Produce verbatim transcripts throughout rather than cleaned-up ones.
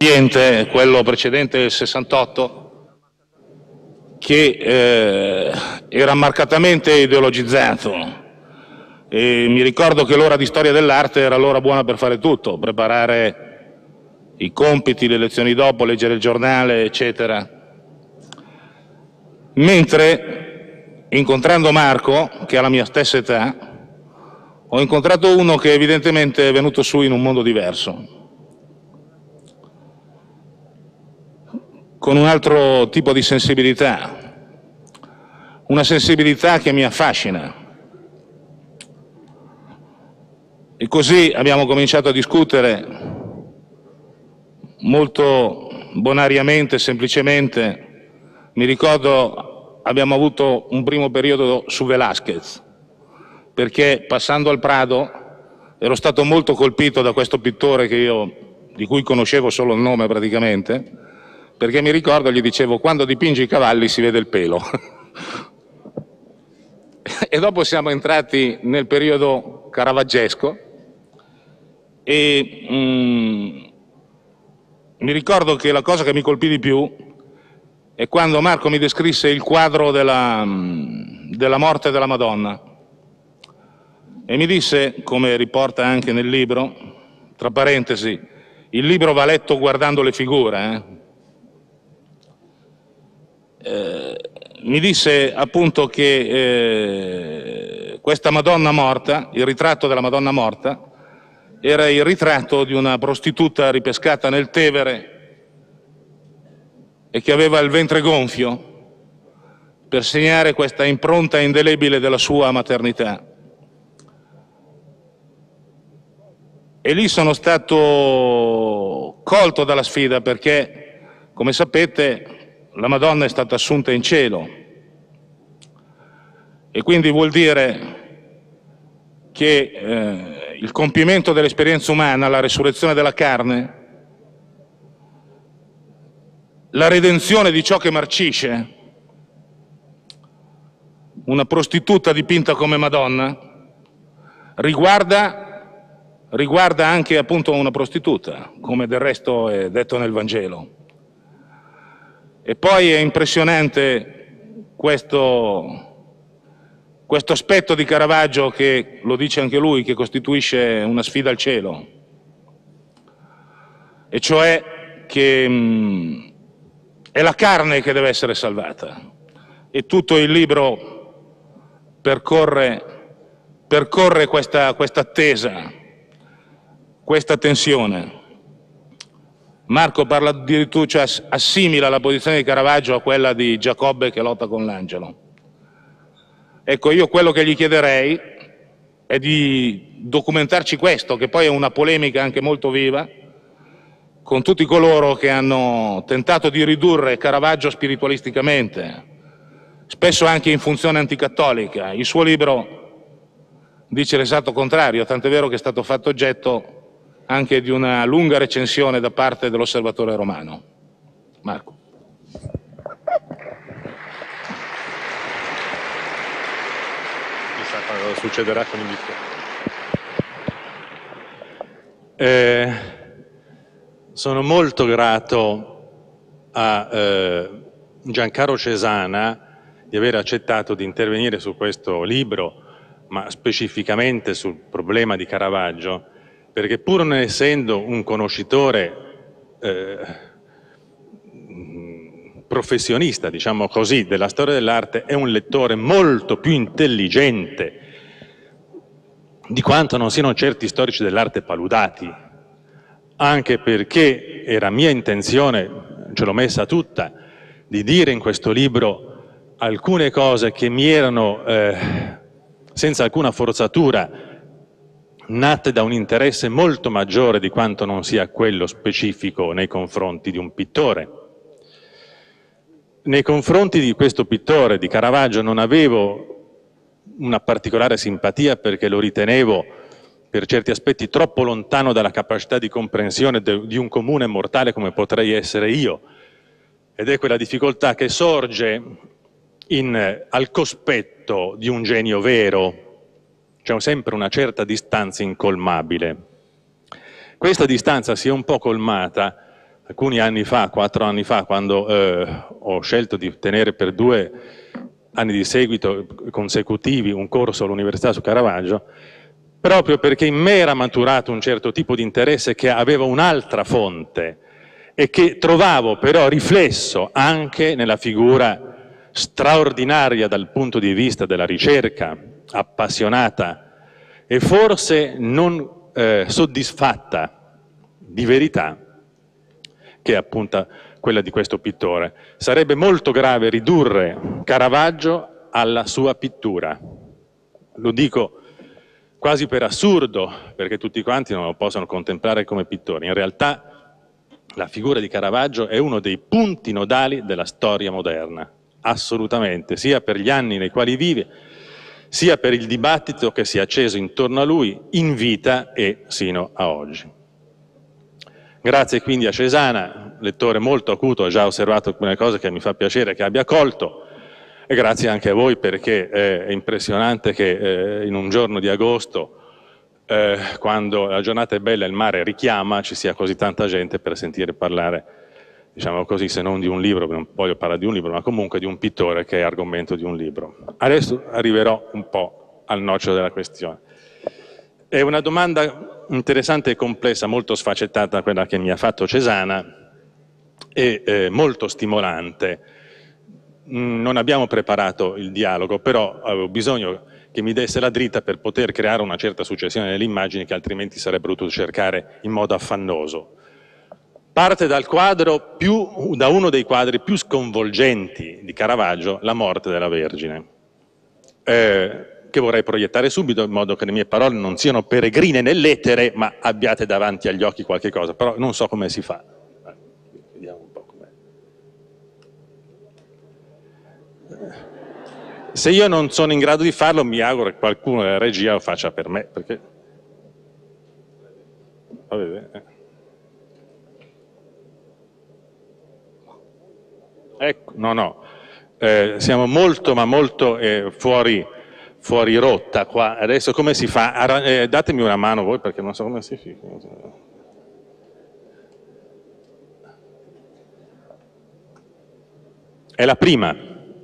ambiente, quello precedente del sessantotto, che eh, era marcatamente ideologizzato, e mi ricordo che l'ora di storia dell'arte era l'ora buona per fare tutto, preparare i compiti, le lezioni dopo, leggere il giornale, eccetera. Mentre, incontrando Marco, che ha la mia stessa età, ho incontrato uno che evidentemente è venuto su in un mondo diverso, con un altro tipo di sensibilità, una sensibilità che mi affascina. E così abbiamo cominciato a discutere molto bonariamente, semplicemente. Mi ricordo abbiamo avuto un primo periodo su Velázquez, perché passando al Prado ero stato molto colpito da questo pittore che io, di cui conoscevo solo il nome praticamente, perché mi ricordo, gli dicevo, quando dipingi i cavalli si vede il pelo. E dopo siamo entrati nel periodo caravaggesco e mm, mi ricordo che la cosa che mi colpì di più è quando Marco mi descrisse il quadro della, della morte della Madonna e mi disse, come riporta anche nel libro, tra parentesi, il libro va letto guardando le figure, eh? Eh, mi disse appunto che eh, questa Madonna morta, il ritratto della Madonna morta, era il ritratto di una prostituta ripescata nel Tevere e che aveva il ventre gonfio per segnare questa impronta indelebile della sua maternità. E lì sono stato colto dalla sfida perché, come sapete, la Madonna è stata assunta in cielo e quindi vuol dire che eh, il compimento dell'esperienza umana, la resurrezione della carne, la redenzione di ciò che marcisce, una prostituta dipinta come Madonna, riguarda, riguarda anche appunto una prostituta, come del resto è detto nel Vangelo. E poi è impressionante questo, questo aspetto di Caravaggio che, lo dice anche lui, che costituisce una sfida al cielo, e cioè che mh, è la carne che deve essere salvata. E tutto il libro percorre, percorre questa, questa attesa, questa tensione. Marco parla addirittura, cioè assimila la posizione di Caravaggio a quella di Giacobbe che lotta con l'angelo. Ecco, io quello che gli chiederei è di documentarci questo, che poi è una polemica anche molto viva, con tutti coloro che hanno tentato di ridurre Caravaggio spiritualisticamente, spesso anche in funzione anticattolica. Il suo libro dice l'esatto contrario, tant'è vero che è stato fatto oggetto anche di una lunga recensione da parte dell'Osservatore Romano. Marco. Chissà cosa succederà con il disco. Eh, sono molto grato a eh, Giancarlo Cesana di aver accettato di intervenire su questo libro, ma specificamente sul problema di Caravaggio, perché pur non essendo un conoscitore eh, professionista, diciamo così, della storia dell'arte, è un lettore molto più intelligente di quanto non siano certi storici dell'arte paludati, anche perché era mia intenzione, ce l'ho messa tutta, di dire in questo libro alcune cose che mi erano, eh, senza alcuna forzatura, nate da un interesse molto maggiore di quanto non sia quello specifico nei confronti di un pittore. Nei confronti di questo pittore, di Caravaggio, non avevo una particolare simpatia perché lo ritenevo per certi aspetti troppo lontano dalla capacità di comprensione di un comune mortale come potrei essere io, ed è quella difficoltà che sorge in, al cospetto di un genio vero. C'è sempre una certa distanza incolmabile. Questa distanza si è un po' colmata alcuni anni fa, quattro anni fa, quando eh, ho scelto di tenere per due anni di seguito consecutivi un corso all'Università su Caravaggio, proprio perché in me era maturato un certo tipo di interesse che aveva un'altra fonte e che trovavo però riflesso anche nella figura straordinaria dal punto di vista della ricerca, appassionata e forse non eh, soddisfatta di verità, che è appunto quella di questo pittore. Sarebbe molto grave ridurre Caravaggio alla sua pittura. Lo dico quasi per assurdo, perché tutti quanti non lo possono contemplare come pittore. In realtà la figura di Caravaggio è uno dei punti nodali della storia moderna, assolutamente, sia per gli anni nei quali vive, sia per il dibattito che si è acceso intorno a lui in vita e sino a oggi. Grazie quindi a Cesana, lettore molto acuto, ha già osservato alcune cose che mi fa piacere che abbia colto, e grazie anche a voi, perché è impressionante che eh, in un giorno di agosto, eh, quando la giornata è bella e il mare richiama, ci sia così tanta gente per sentire parlare, diciamo così, se non di un libro, non voglio parlare di un libro, ma comunque di un pittore che è argomento di un libro. Adesso arriverò un po' al nocciolo della questione. È una domanda interessante e complessa, molto sfaccettata quella che mi ha fatto Cesana e eh, molto stimolante. Non abbiamo preparato il dialogo, però avevo bisogno che mi desse la dritta per poter creare una certa successione delle immagini che altrimenti sarebbero dovuto cercare in modo affannoso. Parte dal quadro più, da uno dei quadri più sconvolgenti di Caravaggio, La morte della Vergine, eh, che vorrei proiettare subito in modo che le mie parole non siano peregrine nell'etere, ma abbiate davanti agli occhi qualche cosa, però non so come si fa. Vediamo un po' com'è. Se io non sono in grado di farlo, mi auguro che qualcuno della regia lo faccia per me, perché... Vabbè, eh. Ecco, no, no, eh, siamo molto, ma molto eh, fuori, fuori rotta qua. Adesso come si fa? Eh, datemi una mano voi, perché non so come si fa. È la prima.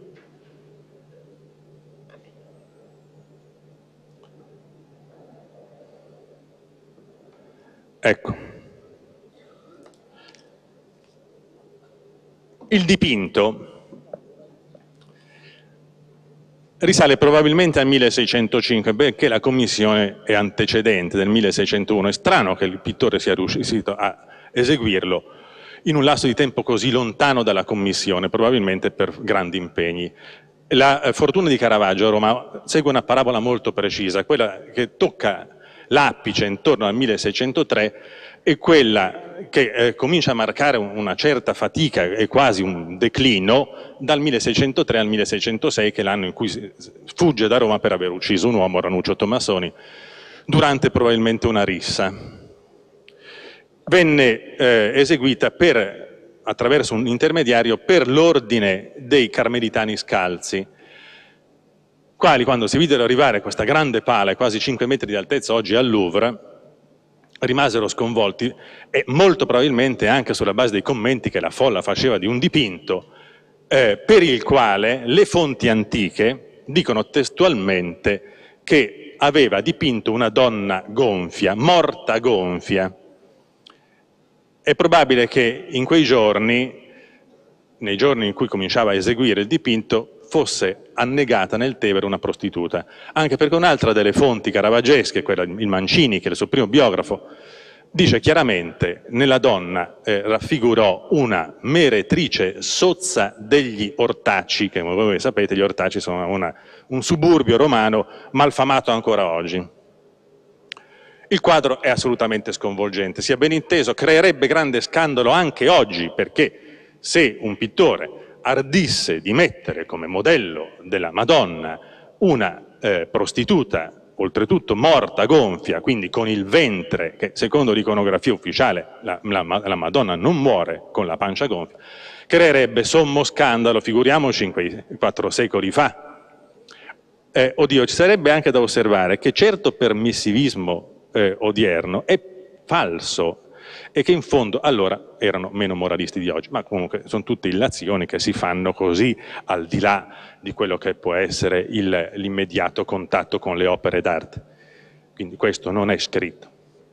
Ecco. Il dipinto risale probabilmente al milleseicentocinque, perché la commissione è antecedente, del milleseicentouno. È strano che il pittore sia riuscito a eseguirlo in un lasso di tempo così lontano dalla commissione, probabilmente per grandi impegni. La eh, fortuna di Caravaggio a Roma segue una parabola molto precisa, quella che tocca l'apice intorno al milleseicentotre e quella che eh, comincia a marcare una certa fatica e quasi un declino dal milleseicentotre al milleseicentosei, che è l'anno in cui fugge da Roma per aver ucciso un uomo, Ranuccio Tommasoni, durante probabilmente una rissa. Venne eh, eseguita per, attraverso un intermediario per l'ordine dei Carmelitani Scalzi, quali, quando si videro arrivare questa grande pala, quasi cinque metri di altezza, oggi al Louvre, rimasero sconvolti, e molto probabilmente anche sulla base dei commenti che la folla faceva di un dipinto eh, per il quale le fonti antiche dicono testualmente che aveva dipinto una donna gonfia, morta gonfia. È probabile che in quei giorni, nei giorni in cui cominciava a eseguire il dipinto, fosse annegata nel Tevere una prostituta, anche perché un'altra delle fonti caravaggesche, quella il Mancini, che è il suo primo biografo, dice chiaramente: nella donna eh, raffigurò una meretrice sozza degli ortacci, che come voi sapete gli ortacci sono una, un suburbio romano malfamato ancora oggi. Il quadro è assolutamente sconvolgente, sia ben inteso, creerebbe grande scandalo anche oggi, perché se un pittore ardisse di mettere come modello della Madonna una eh, prostituta, oltretutto morta gonfia, quindi con il ventre, che secondo l'iconografia ufficiale la, la, la Madonna non muore con la pancia gonfia, creerebbe sommo scandalo, figuriamoci in quei quattro secoli fa. Eh, oddio, ci sarebbe anche da osservare che certo permissivismo eh, odierno è falso, e che in fondo allora erano meno moralisti di oggi, ma comunque sono tutte illazioni che si fanno così al di là di quello che può essere l'immediato contatto con le opere d'arte. Quindi questo non è scritto.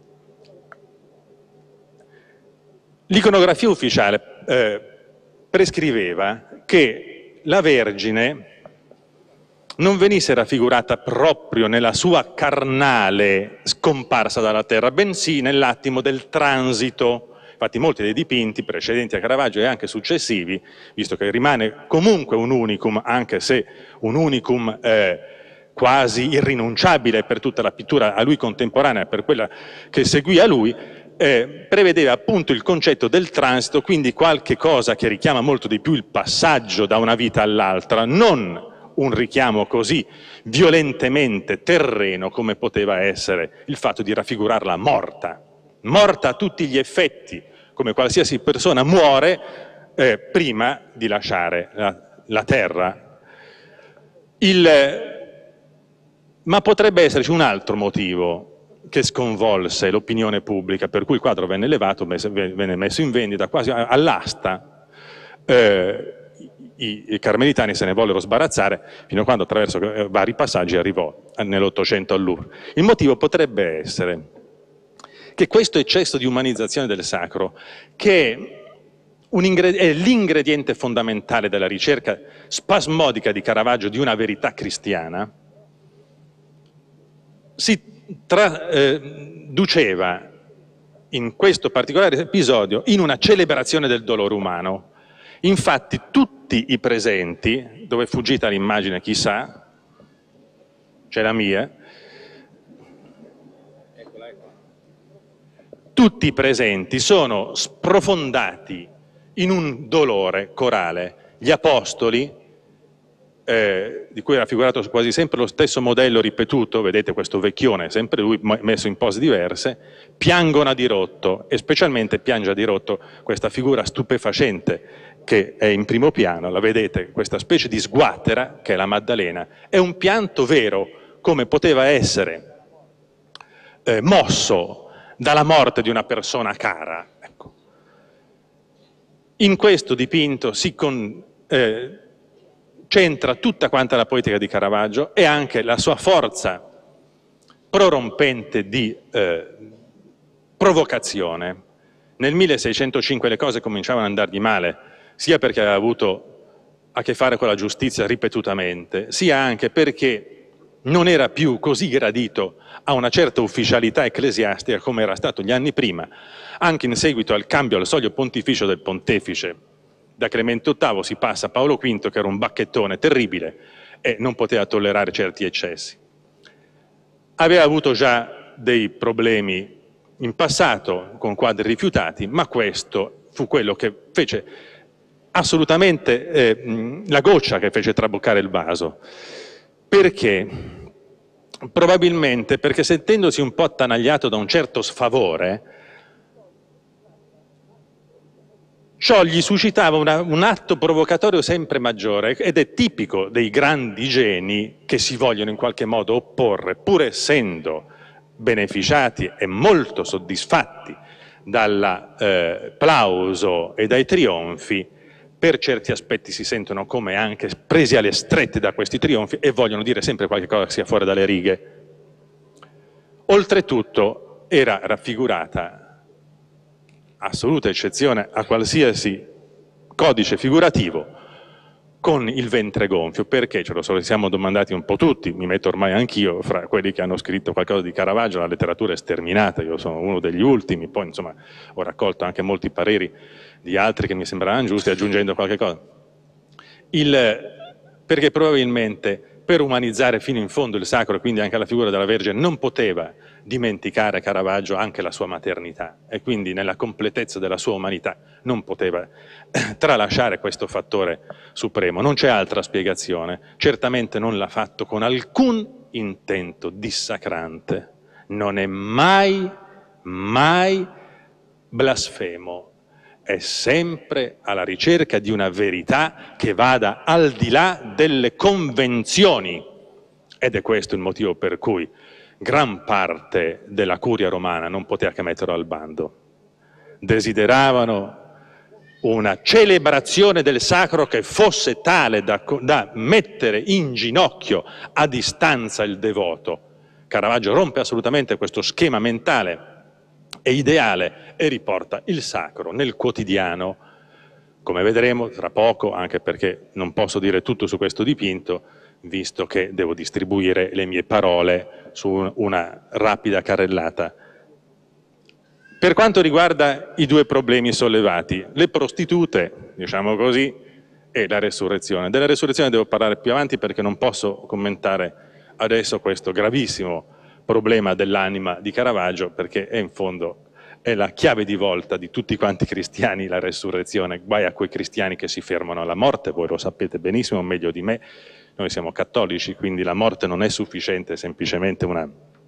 L'iconografia ufficiale eh, prescriveva che la Vergine non venisse raffigurata proprio nella sua carnale scomparsa dalla terra, bensì nell'attimo del transito. Infatti molti dei dipinti precedenti a Caravaggio e anche successivi, visto che rimane comunque un unicum, anche se un unicum eh, quasi irrinunciabile per tutta la pittura a lui contemporanea, per quella che seguì a lui, eh, prevedeva appunto il concetto del transito, quindi qualche cosa che richiama molto di più il passaggio da una vita all'altra, non un richiamo così violentemente terreno come poteva essere il fatto di raffigurarla morta, morta a tutti gli effetti, come qualsiasi persona muore eh, prima di lasciare la, la terra. Il, ma potrebbe esserci un altro motivo che sconvolse l'opinione pubblica, per cui il quadro venne elevato, venne messo in vendita quasi all'asta. Eh, I, i carmelitani se ne vollero sbarazzare fino a quando attraverso vari passaggi arrivò nell'Ottocento al Louvre. Il motivo potrebbe essere che questo eccesso di umanizzazione del sacro, che è l'ingrediente fondamentale della ricerca spasmodica di Caravaggio di una verità cristiana, si traduceva in questo particolare episodio in una celebrazione del dolore umano. Infatti tutti i presenti, dove è fuggita l'immagine chissà, c'è la mia, tutti i presenti sono sprofondati in un dolore corale. Gli apostoli, eh, di cui è raffigurato quasi sempre lo stesso modello ripetuto, vedete questo vecchione, sempre lui messo in pose diverse, piangono a dirotto, e specialmente piange a dirotto questa figura stupefacente che è in primo piano, la vedete, questa specie di sguattera che è la Maddalena. È un pianto vero, come poteva essere eh, mosso dalla morte di una persona cara. Ecco. In questo dipinto si con, eh, centra tutta quanta la poetica di Caravaggio e anche la sua forza prorompente di eh, provocazione. Nel milleseicentocinque le cose cominciavano ad andargli male, sia perché aveva avuto a che fare con la giustizia ripetutamente, sia anche perché non era più così gradito a una certa ufficialità ecclesiastica come era stato gli anni prima, anche in seguito al cambio al soglio pontificio del pontefice. Da Clemente ottavo si passa a Paolo quinto, che era un bacchettone terribile e non poteva tollerare certi eccessi. Aveva avuto già dei problemi in passato con quadri rifiutati, ma questo fu quello che fece assolutamente eh, la goccia che fece traboccare il vaso. Perché? Probabilmente perché, sentendosi un po' attanagliato da un certo sfavore, ciò gli suscitava una, un atto provocatorio sempre maggiore, ed è tipico dei grandi geni che si vogliono in qualche modo opporre, pur essendo beneficiati e molto soddisfatti dall'applauso eh, e dai trionfi. Per certi aspetti si sentono come anche presi alle strette da questi trionfi e vogliono dire sempre qualche cosa che sia fuori dalle righe. Oltretutto era raffigurata, assoluta eccezione a qualsiasi codice figurativo, con il ventre gonfio. Perché? Ce lo siamo domandati un po' tutti, mi metto ormai anch'io fra quelli che hanno scritto qualcosa di Caravaggio. La letteratura è sterminata, io sono uno degli ultimi, poi insomma ho raccolto anche molti pareri di altri che mi sembravano giusti, aggiungendo qualche cosa. Il, perché probabilmente per umanizzare fino in fondo il sacro, e quindi anche la figura della Vergine, non poteva dimenticare Caravaggio anche la sua maternità, e quindi nella completezza della sua umanità non poteva tralasciare questo fattore supremo. Non c'è altra spiegazione, certamente non l'ha fatto con alcun intento dissacrante, non è mai, mai blasfemo, è sempre alla ricerca di una verità che vada al di là delle convenzioni, ed è questo il motivo per cui gran parte della curia romana non poteva che metterlo al bando. desideravano una celebrazione del sacro che fosse tale da, da mettere in ginocchio a distanza il devoto. Caravaggio rompe assolutamente questo schema mentale e ideale e riporta il sacro nel quotidiano, come vedremo tra poco, anche perché non posso dire tutto su questo dipinto, visto che devo distribuire le mie parole su una rapida carrellata. Per quanto riguarda i due problemi sollevati, le prostitute, diciamo così, e la resurrezione. Della resurrezione devo parlare più avanti perché non posso commentare adesso questo gravissimo problema dell'anima di Caravaggio, perché è in fondo è la chiave di volta di tutti quanti i cristiani, la resurrezione. Guai a quei cristiani che si fermano alla morte, voi lo sapete benissimo, meglio di me, noi siamo cattolici, quindi la morte non è sufficiente, è semplicemente una,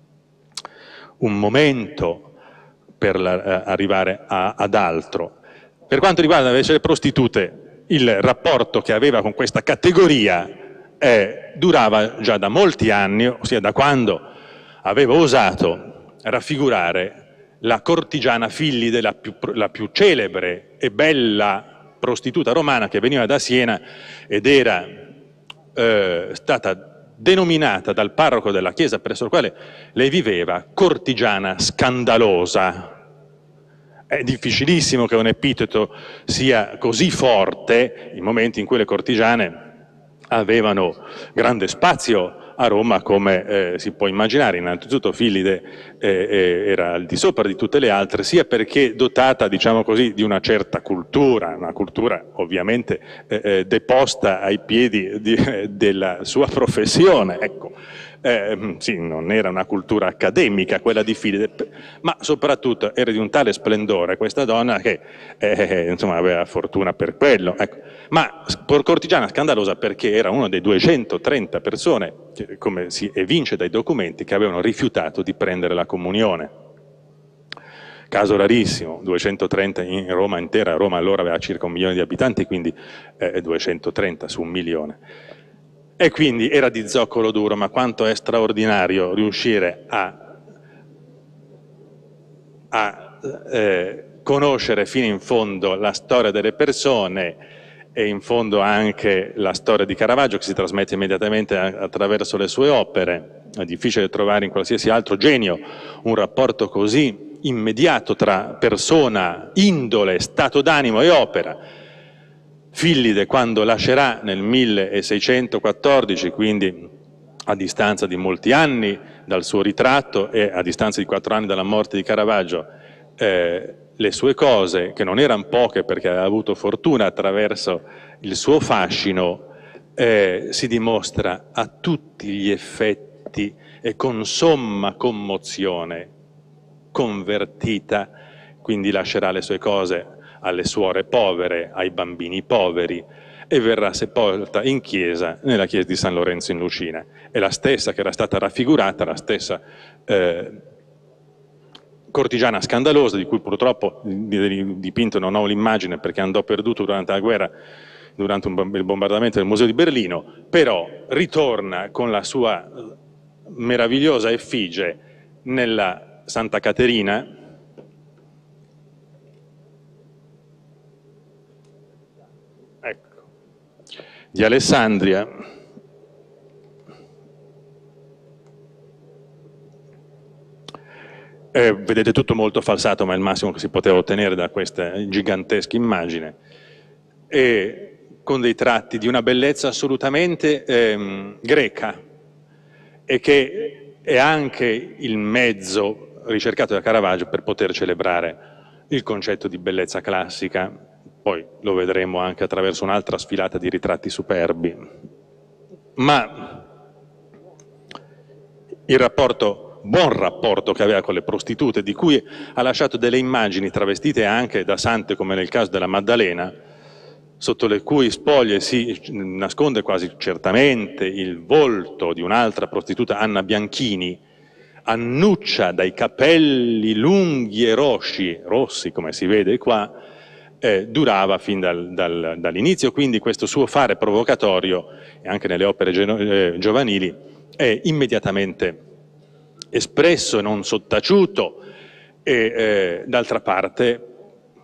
un momento per la, eh, arrivare a, ad altro. Per quanto riguarda invece le prostitute, il rapporto che aveva con questa categoria eh, durava già da molti anni, ossia da quando aveva osato raffigurare la cortigiana Fillide, la più, la più celebre e bella prostituta romana che veniva da Siena ed era eh, stata denominata dal parroco della chiesa presso il quale lei viveva cortigiana scandalosa. È difficilissimo che un epiteto sia così forte in momenti in cui le cortigiane avevano grande spazio a Roma, come eh, si può immaginare. Innanzitutto Fillide eh, era al di sopra di tutte le altre, sia perché dotata, diciamo così, di una certa cultura, una cultura ovviamente eh, eh, deposta ai piedi di, eh, della sua professione, ecco. Eh, sì, non era una cultura accademica quella di Fillide, ma soprattutto era di un tale splendore questa donna che eh, insomma aveva fortuna per quello, ecco. Ma cortigiana scandalosa perché era una dei duecentotrenta persone, come si evince dai documenti, che avevano rifiutato di prendere la comunione. Caso rarissimo, duecentotrenta in Roma intera. Roma allora aveva circa un milione di abitanti, quindi eh, duecentotrenta su un milione. E quindi era di zoccolo duro, ma quanto è straordinario riuscire a, a eh, conoscere fino in fondo la storia delle persone e in fondo anche la storia di Caravaggio, che si trasmette immediatamente attraverso le sue opere. È difficile trovare in qualsiasi altro genio un rapporto così immediato tra persona, indole, stato d'animo e opera. Fillide, quando lascerà nel milleseicentoquattordici, quindi a distanza di molti anni dal suo ritratto e a distanza di quattro anni dalla morte di Caravaggio, eh, le sue cose, che non erano poche perché aveva avuto fortuna attraverso il suo fascino, eh, si dimostra a tutti gli effetti e con somma commozione convertita, quindi lascerà le sue cose alle suore povere, ai bambini poveri, e verrà sepolta in chiesa, nella chiesa di San Lorenzo in Lucina. È la stessa che era stata raffigurata, la stessa eh, cortigiana scandalosa, di cui purtroppo di dipinto non ho l'immagine perché andò perduto durante la guerra, durante un, il bombardamento del Museo di Berlino, però ritorna con la sua meravigliosa effigie nella Santa Caterina, di Alessandria, eh, vedete tutto molto falsato, ma è il massimo che si poteva ottenere da questa gigantesca immagine, e con dei tratti di una bellezza assolutamente ehm, greca, e che è anche il mezzo ricercato da Caravaggio per poter celebrare il concetto di bellezza classica. Poi lo vedremo anche attraverso un'altra sfilata di ritratti superbi. Ma il rapporto, buon rapporto che aveva con le prostitute, di cui ha lasciato delle immagini travestite anche da sante, come nel caso della Maddalena, sotto le cui spoglie si nasconde quasi certamente il volto di un'altra prostituta, Anna Bianchini, annuccia dai capelli lunghi e rossi, rossi come si vede qua, Eh, durava fin dal, dal, dall'inizio, quindi questo suo fare provocatorio, e anche nelle opere eh, giovanili, è immediatamente espresso e non sottaciuto, e eh, d'altra parte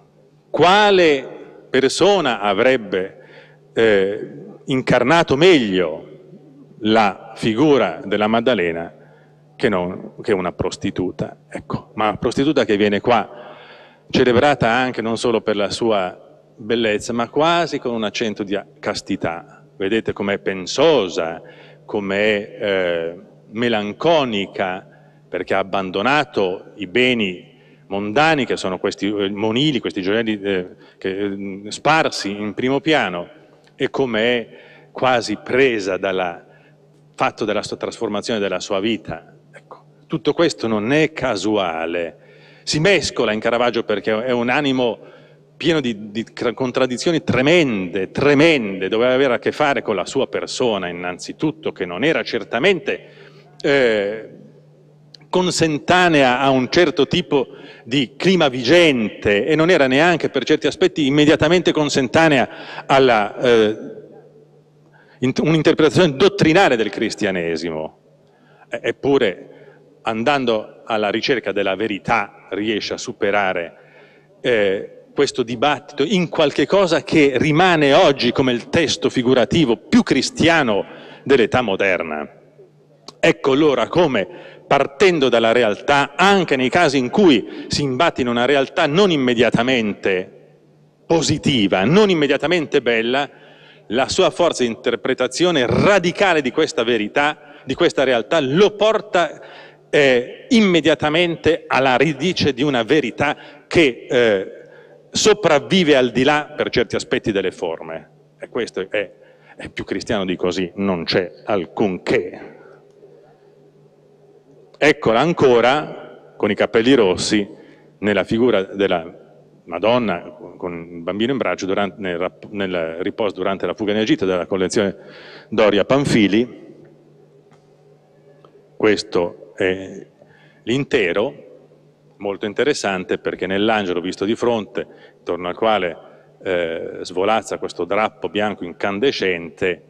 quale persona avrebbe eh, incarnato meglio la figura della Maddalena che, non, che una prostituta, ecco, ma una prostituta che viene qua celebrata anche non solo per la sua bellezza, ma quasi con un accento di castità. Vedete com'è pensosa, com'è eh, melanconica, perché ha abbandonato i beni mondani che sono questi eh, monili, questi gioielli eh, che, eh, sparsi in primo piano, e com'è quasi presa dal fatto della sua trasformazione della sua vita. Ecco, tutto questo non è casuale, si mescola in Caravaggio perché è un animo pieno di, di contraddizioni tremende, tremende, doveva avere a che fare con la sua persona innanzitutto, che non era certamente eh, consentanea a un certo tipo di clima vigente e non era neanche per certi aspetti immediatamente consentanea alla eh, un'interpretazione dottrinale del cristianesimo. Eppure, andando alla ricerca della verità, riesce a superare eh, questo dibattito in qualche cosa che rimane oggi come il testo figurativo più cristiano dell'età moderna. Ecco allora come, partendo dalla realtà, anche nei casi in cui si imbatte in una realtà non immediatamente positiva, non immediatamente bella, la sua forza di interpretazione radicale di questa verità, di questa realtà, lo porta eh, immediatamente alla radice di una verità che eh, sopravvive al di là per certi aspetti delle forme. E questo è, è più cristiano di così, non c'è alcunché. Eccola ancora, con i capelli rossi, nella figura della Madonna con il bambino in braccio durante, nel, nel riposo durante la fuga in Egitto della collezione Doria Panfili. Questo è l'intero, molto interessante perché nell'angelo visto di fronte, intorno al quale eh, svolazza questo drappo bianco incandescente,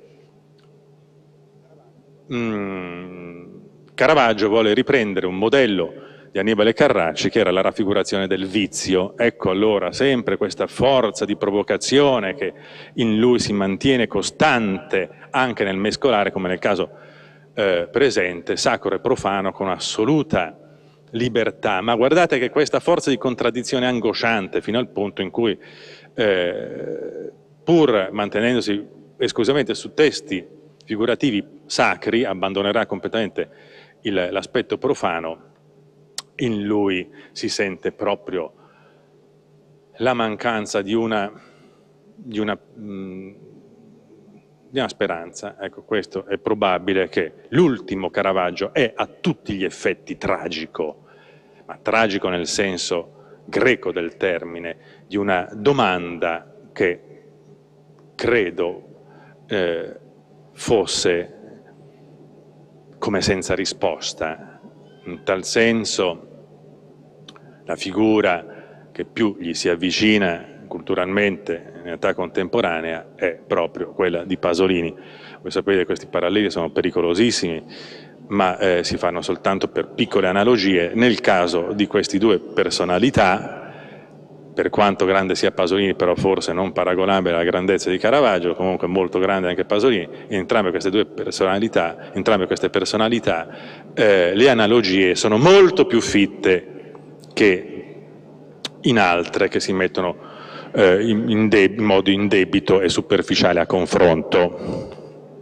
mm, Caravaggio vuole riprendere un modello di Annibale Carracci che era la raffigurazione del vizio. Ecco allora sempre questa forza di provocazione che in lui si mantiene costante anche nel mescolare, come nel caso eh, presente, sacro e profano con assoluta libertà. Ma guardate che questa forza di contraddizione è angosciante fino al punto in cui eh, pur mantenendosi esclusivamente su testi figurativi sacri abbandonerà completamente l'aspetto profano. In lui si sente proprio la mancanza di una, di una, mh, di una speranza. Ecco, questo è probabile che l'ultimo Caravaggio è a tutti gli effetti tragico, ma tragico nel senso greco del termine, di una domanda che credo eh, fosse come senza risposta. In tal senso la figura che più gli si avvicina culturalmente in età contemporanea è proprio quella di Pasolini. Voi sapete che questi paralleli sono pericolosissimi, ma eh, si fanno soltanto per piccole analogie. Nel caso di queste due personalità, per quanto grande sia Pasolini, però forse non paragonabile alla grandezza di Caravaggio, comunque molto grande anche Pasolini, in entrambe queste due personalità, entrambe queste personalità, eh, le analogie sono molto più fitte che in altre che si mettono eh, in, in, in modo indebito e superficiale a confronto.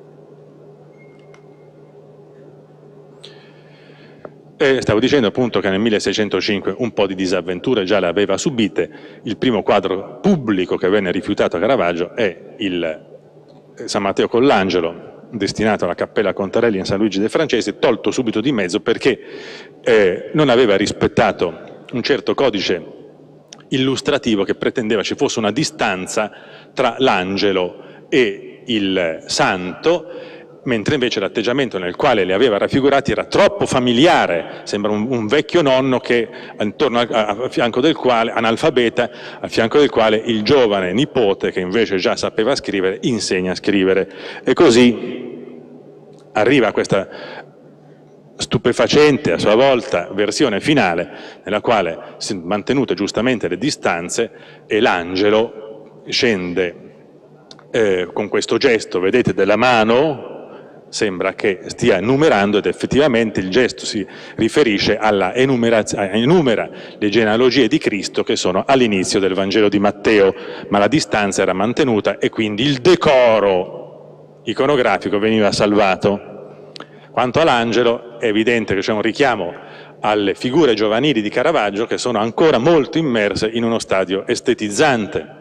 E stavo dicendo appunto che nel milleseicentocinque un po' di disavventure già le aveva subite. Il primo quadro pubblico che venne rifiutato a Caravaggio è il San Matteo con l'angelo, destinato alla Cappella Contarelli in San Luigi dei Francesi, tolto subito di mezzo perché eh, non aveva rispettato un certo codice illustrativo che pretendeva ci fosse una distanza tra l'angelo e il santo, mentre invece l'atteggiamento nel quale li aveva raffigurati era troppo familiare, sembra un, un vecchio nonno che intorno a, a, a fianco del quale, analfabeta, a fianco del quale il giovane nipote, che invece già sapeva scrivere, insegna a scrivere. E così arriva questa stupefacente a sua volta versione finale, nella quale si mantenute giustamente le distanze e l'angelo scende eh, con questo gesto, vedete, della mano, sembra che stia numerando, ed effettivamente il gesto si riferisce alla enumerazione, enumera le genealogie di Cristo che sono all'inizio del Vangelo di Matteo, ma la distanza era mantenuta e quindi il decoro iconografico veniva salvato. Quanto all'angelo è evidente che c'è un richiamo alle figure giovanili di Caravaggio che sono ancora molto immerse in uno stadio estetizzante.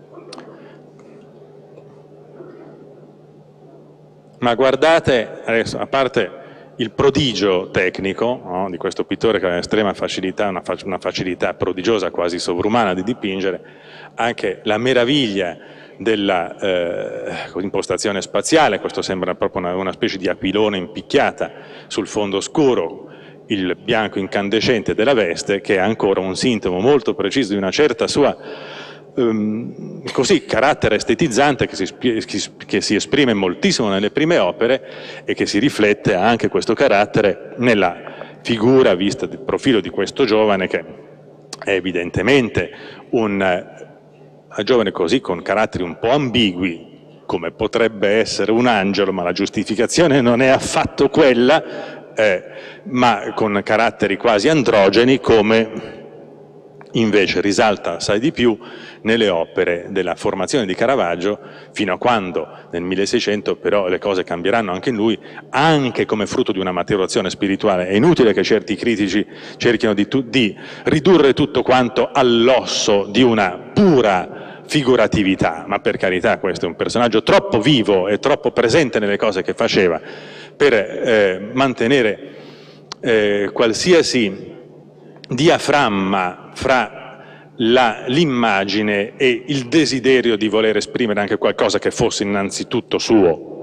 Ma guardate, adesso, a parte il prodigio tecnico, no, di questo pittore che ha un'estrema facilità, una, fa una facilità prodigiosa, quasi sovrumana di dipingere, anche la meraviglia della eh, impostazione spaziale, questo sembra proprio una, una specie di aquilone impicchiata sul fondo scuro, il bianco incandescente della veste, che è ancora un sintomo molto preciso di una certa sua Um, così, carattere estetizzante che si, che si esprime moltissimo nelle prime opere e che si riflette anche questo carattere nella figura vista del profilo di questo giovane, che è evidentemente un, un giovane così con caratteri un po' ambigui, come potrebbe essere un angelo, ma la giustificazione non è affatto quella, eh, ma con caratteri quasi androgeni, come invece risalta assai di più nelle opere della formazione di Caravaggio, fino a quando nel milleseicento però le cose cambieranno anche in lui, anche come frutto di una maturazione spirituale. È inutile che certi critici cerchino di, di ridurre tutto quanto all'osso di una pura figuratività, ma per carità questo è un personaggio troppo vivo e troppo presente nelle cose che faceva per eh, mantenere eh, qualsiasi diaframma fra l'immagine e il desiderio di voler esprimere anche qualcosa che fosse innanzitutto suo.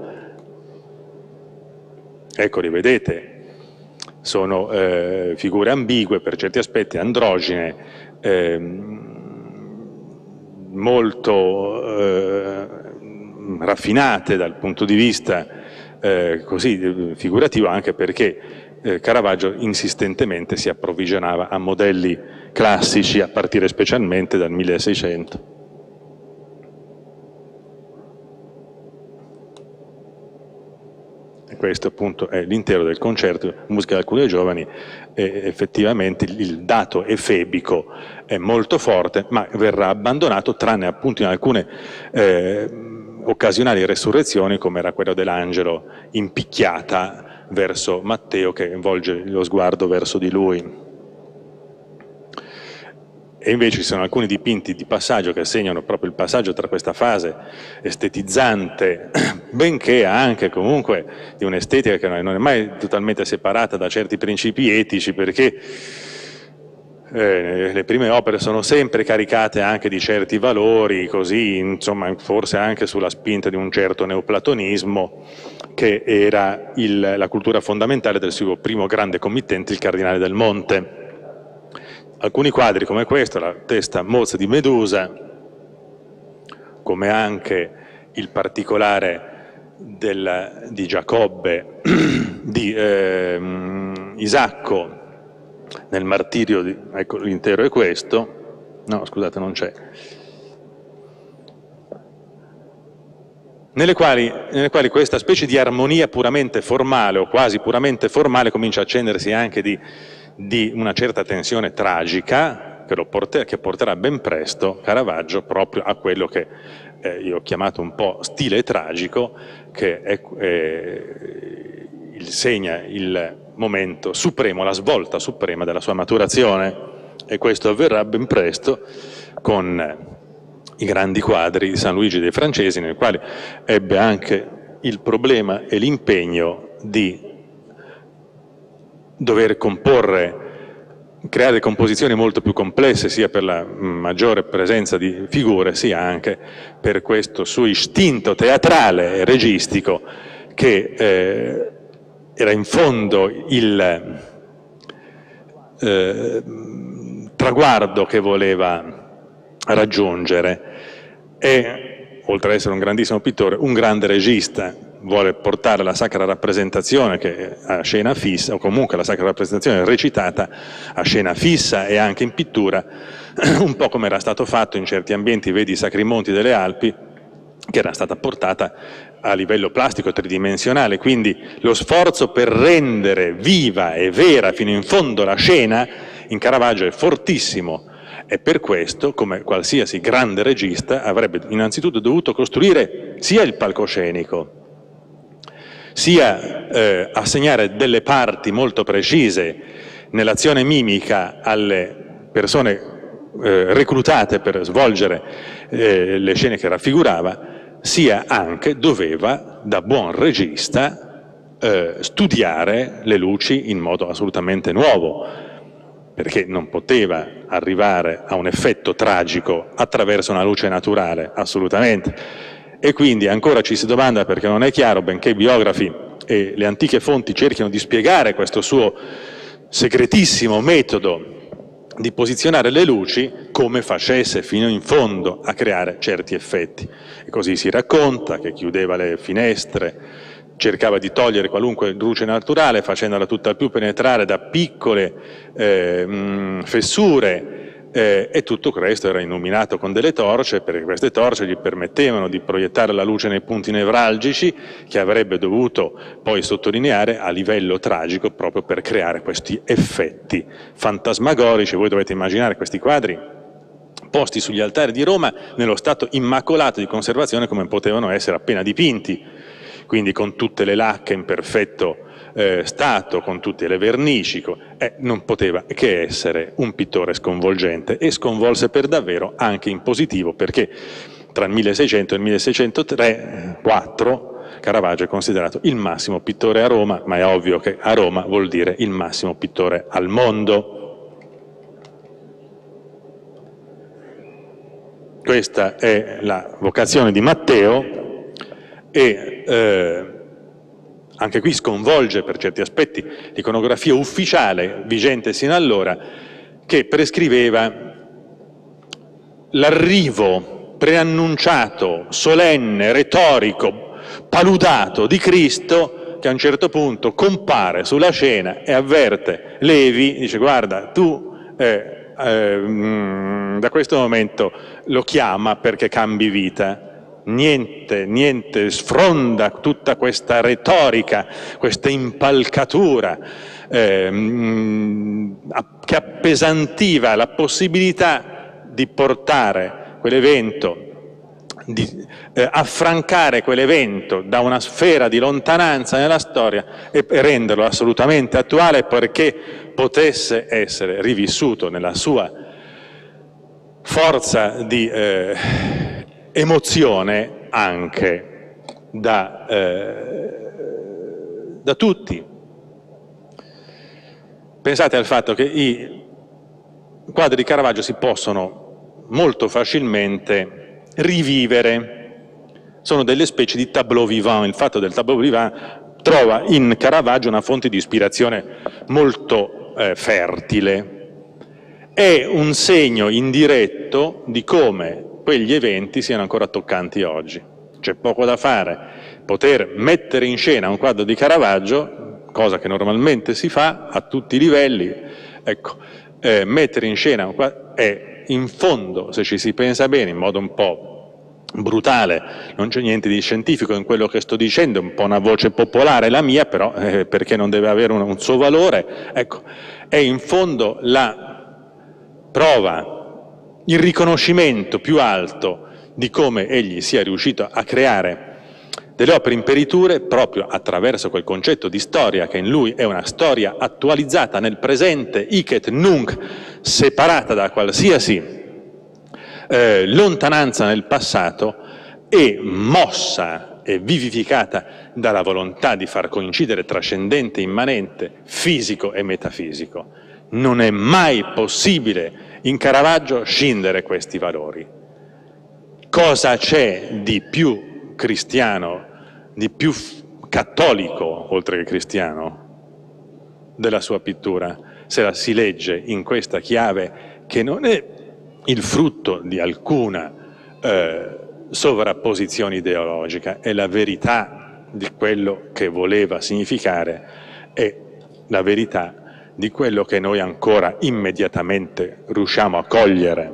Ecco, rivedete, sono eh, figure ambigue, per certi aspetti androgine, eh, molto eh, raffinate dal punto di vista eh, così figurativo, anche perché eh, Caravaggio insistentemente si approvvigionava a modelli classici a partire specialmente dal milleseicento. E questo appunto è l'intero del concerto Musica da alcuni giovani, e effettivamente il dato efebico è molto forte, ma verrà abbandonato tranne appunto in alcune eh, occasionali resurrezioni, come era quella dell'angelo impicchiata verso Matteo che volge lo sguardo verso di lui. E invece ci sono alcuni dipinti di passaggio che segnano proprio il passaggio tra questa fase estetizzante, benché anche comunque di un'estetica che non è mai totalmente separata da certi principi etici, perché eh, le prime opere sono sempre caricate anche di certi valori, così insomma forse anche sulla spinta di un certo neoplatonismo, che era il, la cultura fondamentale del suo primo grande committente, il Cardinale del Monte. Alcuni quadri come questo, la testa mozza di Medusa, come anche il particolare del, di Giacobbe, di eh, Isacco nel martirio, di, ecco l'intero è questo, no scusate non c'è, nelle quali, nelle quali questa specie di armonia puramente formale o quasi puramente formale comincia a accendersi anche di di una certa tensione tragica che, lo porter, che porterà ben presto Caravaggio proprio a quello che eh, io ho chiamato un po' stile tragico, che è, è, il, segna il momento supremo, la svolta suprema della sua maturazione, e questo avverrà ben presto con i grandi quadri di San Luigi dei Francesi, nei quali ebbe anche il problema e l'impegno di dover comporre, creare composizioni molto più complesse, sia per la maggiore presenza di figure, sia anche per questo suo istinto teatrale e registico, che eh, era in fondo il eh, traguardo che voleva raggiungere. E, oltre ad essere un grandissimo pittore, un grande regista. vuole portare la sacra rappresentazione che a scena fissa, o comunque la sacra rappresentazione recitata a scena fissa e anche in pittura, un po' come era stato fatto in certi ambienti, vedi i Sacri Monti delle Alpi, che era stata portata a livello plastico tridimensionale. Quindi lo sforzo per rendere viva e vera fino in fondo la scena in Caravaggio è fortissimo, e per questo, come qualsiasi grande regista, avrebbe innanzitutto dovuto costruire sia il palcoscenico, sia eh, assegnare delle parti molto precise nell'azione mimica alle persone eh, reclutate per svolgere eh, le scene che raffigurava, sia anche doveva, da buon regista, eh, studiare le luci in modo assolutamente nuovo, perché non poteva arrivare a un effetto tragico attraverso una luce naturale, assolutamente. E quindi ancora ci si domanda, perché non è chiaro, benché i biografi e le antiche fonti cerchino di spiegare questo suo segretissimo metodo di posizionare le luci, come facesse fino in fondo a creare certi effetti. E così si racconta che chiudeva le finestre, cercava di togliere qualunque luce naturale, facendola tutta più penetrare da piccole eh, mh, fessure, eh, e tutto questo era illuminato con delle torce, perché queste torce gli permettevano di proiettare la luce nei punti nevralgici, che avrebbe dovuto poi sottolineare a livello tragico, proprio per creare questi effetti fantasmagorici. Voi dovete immaginare questi quadri posti sugli altari di Roma nello stato immacolato di conservazione come potevano essere appena dipinti, quindi con tutte le lacche in perfetto eh, stato, con tutte le vernici, eh, non poteva che essere un pittore sconvolgente, e sconvolse per davvero anche in positivo, perché tra il milleseicento e il milleseicentotre quattro Caravaggio è considerato il massimo pittore a Roma, ma è ovvio che a Roma vuol dire il massimo pittore al mondo. Questa è la vocazione di Matteo, e eh, anche qui sconvolge per certi aspetti l'iconografia ufficiale vigente sino allora, che prescriveva l'arrivo preannunciato, solenne, retorico, paludato di Cristo, che a un certo punto compare sulla scena e avverte Levi, dice: guarda, tu eh, eh, mh, da questo momento lo chiama perché cambi vita. Niente, niente, sfronda tutta questa retorica, questa impalcatura eh, mh, che appesantiva la possibilità di portare quell'evento, di eh, affrancare quell'evento da una sfera di lontananza nella storia e renderlo assolutamente attuale, perché potesse essere rivissuto nella sua forza di eh, emozione anche da, eh, da tutti. Pensate al fatto che i quadri di Caravaggio si possono molto facilmente rivivere, sono delle specie di tableau vivant. Il fatto del tableau vivant trova in Caravaggio una fonte di ispirazione molto eh, fertile, è un segno indiretto di come quegli eventi siano ancora toccanti oggi. C'è poco da fare, poter mettere in scena un quadro di Caravaggio, cosa che normalmente si fa a tutti i livelli, ecco, eh, mettere in scena un quadro è in fondo, se ci si pensa bene, in modo un po' brutale, non c'è niente di scientifico in quello che sto dicendo, è un po' una voce popolare la mia, però eh, perché non deve avere un, un suo valore, ecco, è in fondo la prova, il riconoscimento più alto di come egli sia riuscito a creare delle opere imperiture proprio attraverso quel concetto di storia che in lui è una storia attualizzata nel presente, hic et nunc, separata da qualsiasi eh, lontananza nel passato e mossa e vivificata dalla volontà di far coincidere trascendente, immanente, fisico e metafisico. Non è mai possibile in Caravaggio scindere questi valori. Cosa c'è di più cristiano, di più cattolico, oltre che cristiano, della sua pittura, se la si legge in questa chiave che non è il frutto di alcuna eh, sovrapposizione ideologica, è la verità di quello che voleva significare e la verità di quello che noi ancora immediatamente riusciamo a cogliere.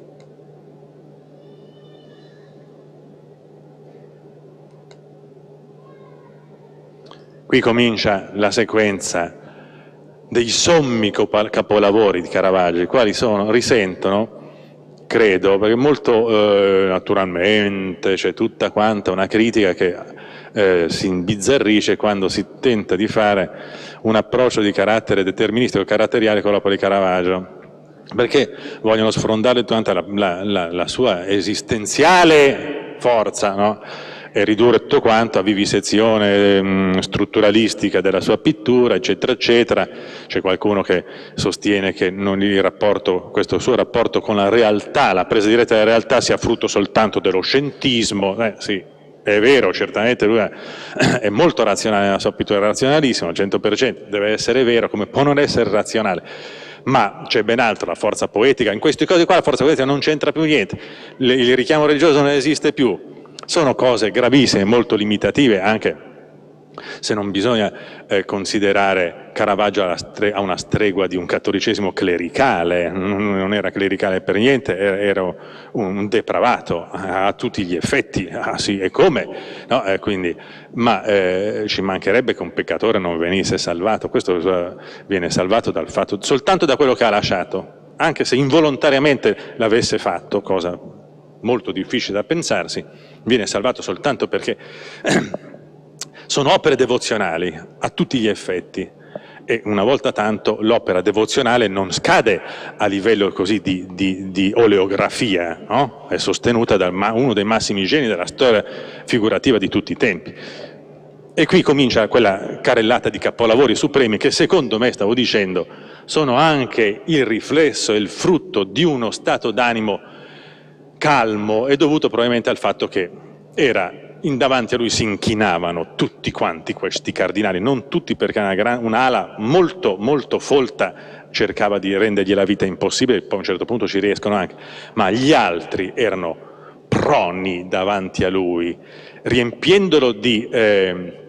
Qui comincia la sequenza dei sommi capolavori di Caravaggio, i quali sono, risentono, credo, perché molto eh, naturalmente c'è tutta quanta una critica che eh, si imbizzarrisce quando si tenta di fare un approccio di carattere deterministico, caratteriale con l'opera di Caravaggio, perché vogliono sfrondare tutta la, la, la, la sua esistenziale forza, no? E ridurre tutto quanto a vivisezione mh, strutturalistica della sua pittura, eccetera, eccetera. C'è qualcuno che sostiene che non il rapporto, questo suo rapporto con la realtà, la presa diretta della realtà, sia frutto soltanto dello scientismo. Eh, sì, è vero, certamente lui è molto razionale nella sua pittura, è razionalissimo, al cento per cento, deve essere vero, come può non essere razionale. Ma c'è ben altro, la forza poetica. In queste cose qua la forza poetica non c'entra più niente, il richiamo religioso non esiste più. Sono cose gravissime, molto limitative, anche se non bisogna eh, considerare Caravaggio alla stre- a una stregua di un cattolicesimo clericale, non era clericale per niente, era, era un depravato a, a tutti gli effetti, ah, sì, e come? No, eh, quindi, ma eh, ci mancherebbe che un peccatore non venisse salvato, questo eh, viene salvato dal fatto, soltanto da quello che ha lasciato, anche se involontariamente l'avesse fatto, cosa molto difficile da pensarsi, viene salvato soltanto perché sono opere devozionali a tutti gli effetti e una volta tanto l'opera devozionale non scade a livello così di, di, di oleografia, no? È sostenuta da uno dei massimi geni della storia figurativa di tutti i tempi. E qui comincia quella carrellata di capolavori supremi che, secondo me, stavo dicendo, sono anche il riflesso e il frutto di uno stato d'animo calmo e dovuto probabilmente al fatto che era in davanti a lui si inchinavano tutti quanti questi cardinali, non tutti perché una un'ala molto molto folta cercava di rendergli la vita impossibile, poi a un certo punto ci riescono anche, ma gli altri erano proni davanti a lui, riempiendolo di eh,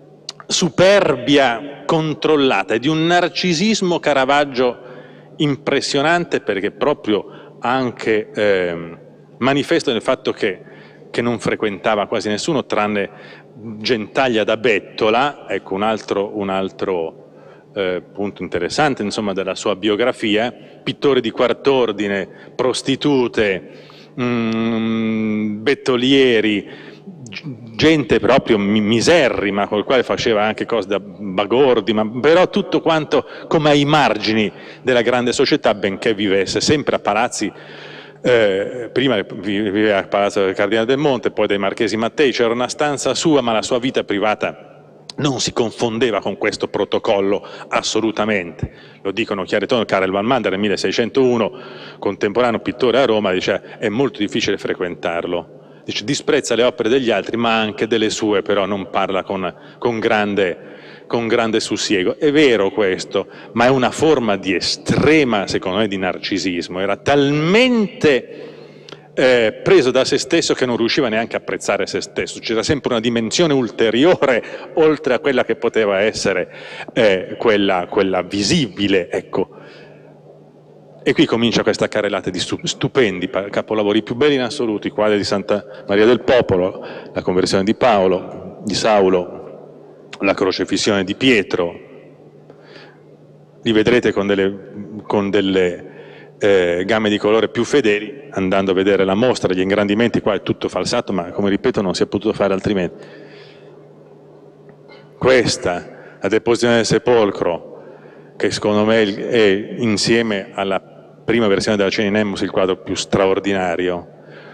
superbia controllata e di un narcisismo Caravaggio impressionante, perché proprio anche eh, manifesto nel fatto che, che non frequentava quasi nessuno tranne Gentaglia da bettola, ecco un altro, un altro eh, punto interessante insomma della sua biografia, pittori di quart'ordine, prostitute, mh, bettolieri, gente proprio miserrima col quale faceva anche cose da bagordi, ma però tutto quanto come ai margini della grande società, benché vivesse sempre a palazzi. Eh, prima viveva al Palazzo del Cardinale del Monte, poi dai Marchesi Mattei, c'era una stanza sua, ma la sua vita privata non si confondeva con questo protocollo assolutamente. Lo dicono chiaro e tondo. Karel van Mander nel milleseicentouno, contemporaneo pittore a Roma, dice è molto difficile frequentarlo. Dice, disprezza le opere degli altri ma anche delle sue, però non parla con, con, grande, con grande sussiego. È vero questo, ma è una forma di estrema, secondo me, di narcisismo. Era talmente eh, preso da se stesso che non riusciva neanche a apprezzare se stesso. C'era sempre una dimensione ulteriore oltre a quella che poteva essere eh, quella, quella visibile, ecco. E qui comincia questa carrellata di stupendi capolavori, i più belli in assoluto, i quadri di Santa Maria del Popolo, la conversione di Paolo, di Saulo, la crocefissione di Pietro. Li vedrete con delle, con delle eh, gamme di colore più fedeli, andando a vedere la mostra, gli ingrandimenti, qua è tutto falsato, ma come ripeto non si è potuto fare altrimenti. Questa, la deposizione del sepolcro, che secondo me è insieme alla prima versione della Cena in Nemmus il quadro più straordinario.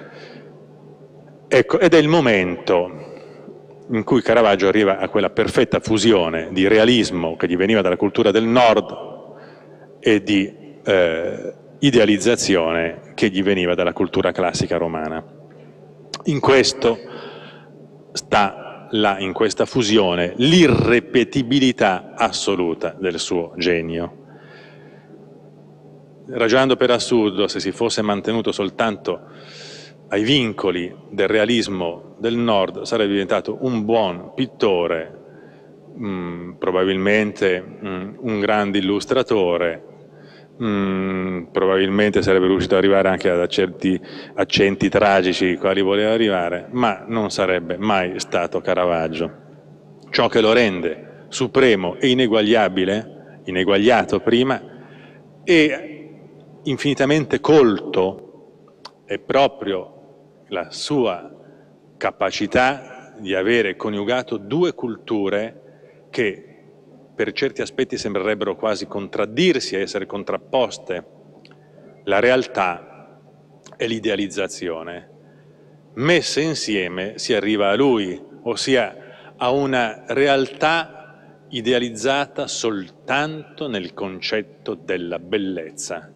Ecco, ed è il momento in cui Caravaggio arriva a quella perfetta fusione di realismo che gli veniva dalla cultura del nord e di eh, idealizzazione che gli veniva dalla cultura classica romana. In questo sta là, in questa fusione, l'irrepetibilità assoluta del suo genio. Ragionando per assurdo, se si fosse mantenuto soltanto ai vincoli del realismo del Nord sarebbe diventato un buon pittore, mh, probabilmente mh, un grande illustratore, mh, probabilmente sarebbe riuscito ad arrivare anche a certi accenti tragici ai quali voleva arrivare, ma non sarebbe mai stato Caravaggio. Ciò che lo rende supremo e ineguagliabile, ineguagliato prima, e infinitamente colto è proprio la sua capacità di avere coniugato due culture che per certi aspetti sembrerebbero quasi contraddirsi e essere contrapposte, la realtà e l'idealizzazione. Messe insieme si arriva a lui, ossia a una realtà idealizzata soltanto nel concetto della bellezza,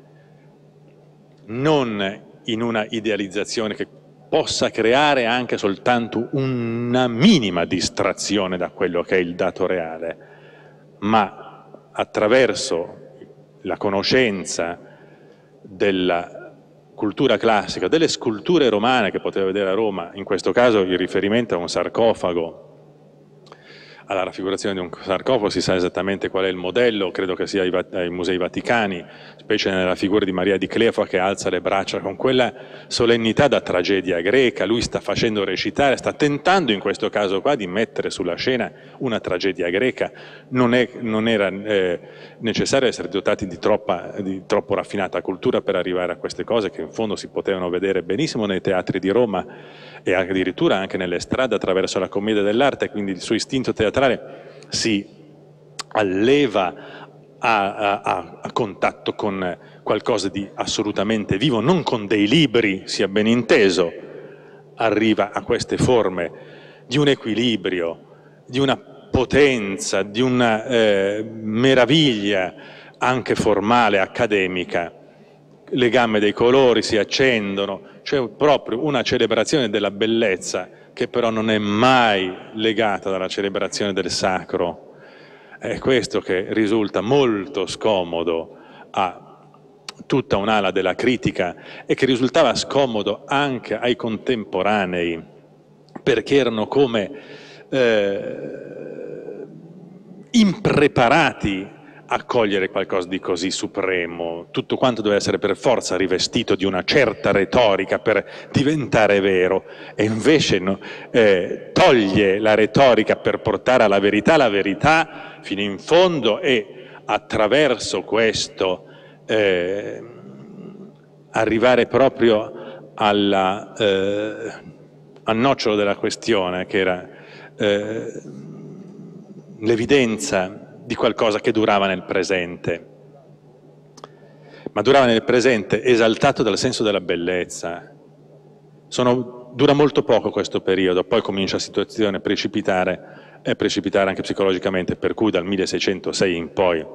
non in una idealizzazione che possa creare anche soltanto una minima distrazione da quello che è il dato reale, ma attraverso la conoscenza della cultura classica, delle sculture romane che poteva vedere a Roma, in questo caso il riferimento a un sarcofago, alla raffigurazione di un sarcofago, si sa esattamente qual è il modello, credo che sia ai, ai Musei Vaticani, specie nella figura di Maria di Cleofa che alza le braccia con quella solennità da tragedia greca. Lui sta facendo recitare, sta tentando in questo caso qua di mettere sulla scena una tragedia greca. Non, è, non era eh, necessario essere dotati di, troppa, di troppo raffinata cultura per arrivare a queste cose che in fondo si potevano vedere benissimo nei teatri di Roma e addirittura anche nelle strade attraverso la commedia dell'arte, quindi il suo istinto teatrale si alleva a, a, a contatto con qualcosa di assolutamente vivo, non con dei libri, sia ben inteso, arriva a queste forme di un equilibrio, di una potenza, di una eh, meraviglia anche formale, accademica. Le gamme dei colori si accendono, c'è proprio una celebrazione della bellezza che però non è mai legata dalla celebrazione del sacro. È questo che risulta molto scomodo a tutta un'ala della critica e che risultava scomodo anche ai contemporanei, perché erano come eh, impreparati a cogliere qualcosa di così supremo. Tutto quanto deve essere per forza rivestito di una certa retorica per diventare vero, e invece no, eh, toglie la retorica per portare alla verità la verità fino in fondo, e attraverso questo eh, arrivare proprio alla, eh, al nocciolo della questione, che era eh, l'evidenza di qualcosa che durava nel presente, ma durava nel presente esaltato dal senso della bellezza. Sono, dura molto poco questo periodo, poi comincia la situazione a precipitare e precipitare anche psicologicamente, per cui dal milleseicentosei in poi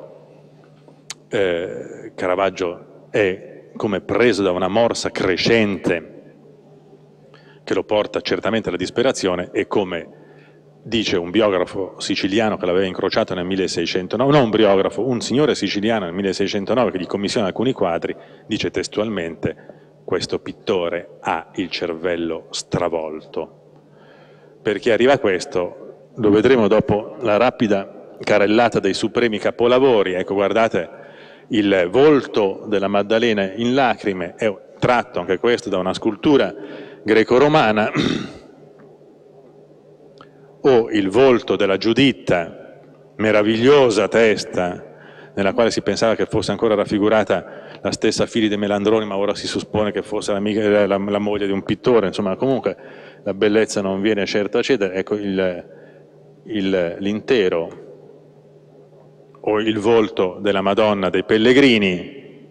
eh, Caravaggio è come preso da una morsa crescente che lo porta certamente alla disperazione, e come dice un biografo siciliano che l'aveva incrociato nel milleseicentonove, non un biografo, un signore siciliano nel milleseicentonove che gli commissiona alcuni quadri, dice testualmente: questo pittore ha il cervello stravolto. Perché arriva a questo, lo vedremo dopo la rapida carrellata dei supremi capolavori. Ecco, guardate, il volto della Maddalena in lacrime è tratto anche questo da una scultura greco-romana, o il volto della Giuditta, meravigliosa testa, nella quale si pensava che fosse ancora raffigurata la stessa Filide Melandroni, ma ora si suppone che fosse la, la, la moglie di un pittore. Insomma, comunque la bellezza non viene certo a cedere. Ecco l'intero, o il volto della Madonna dei Pellegrini,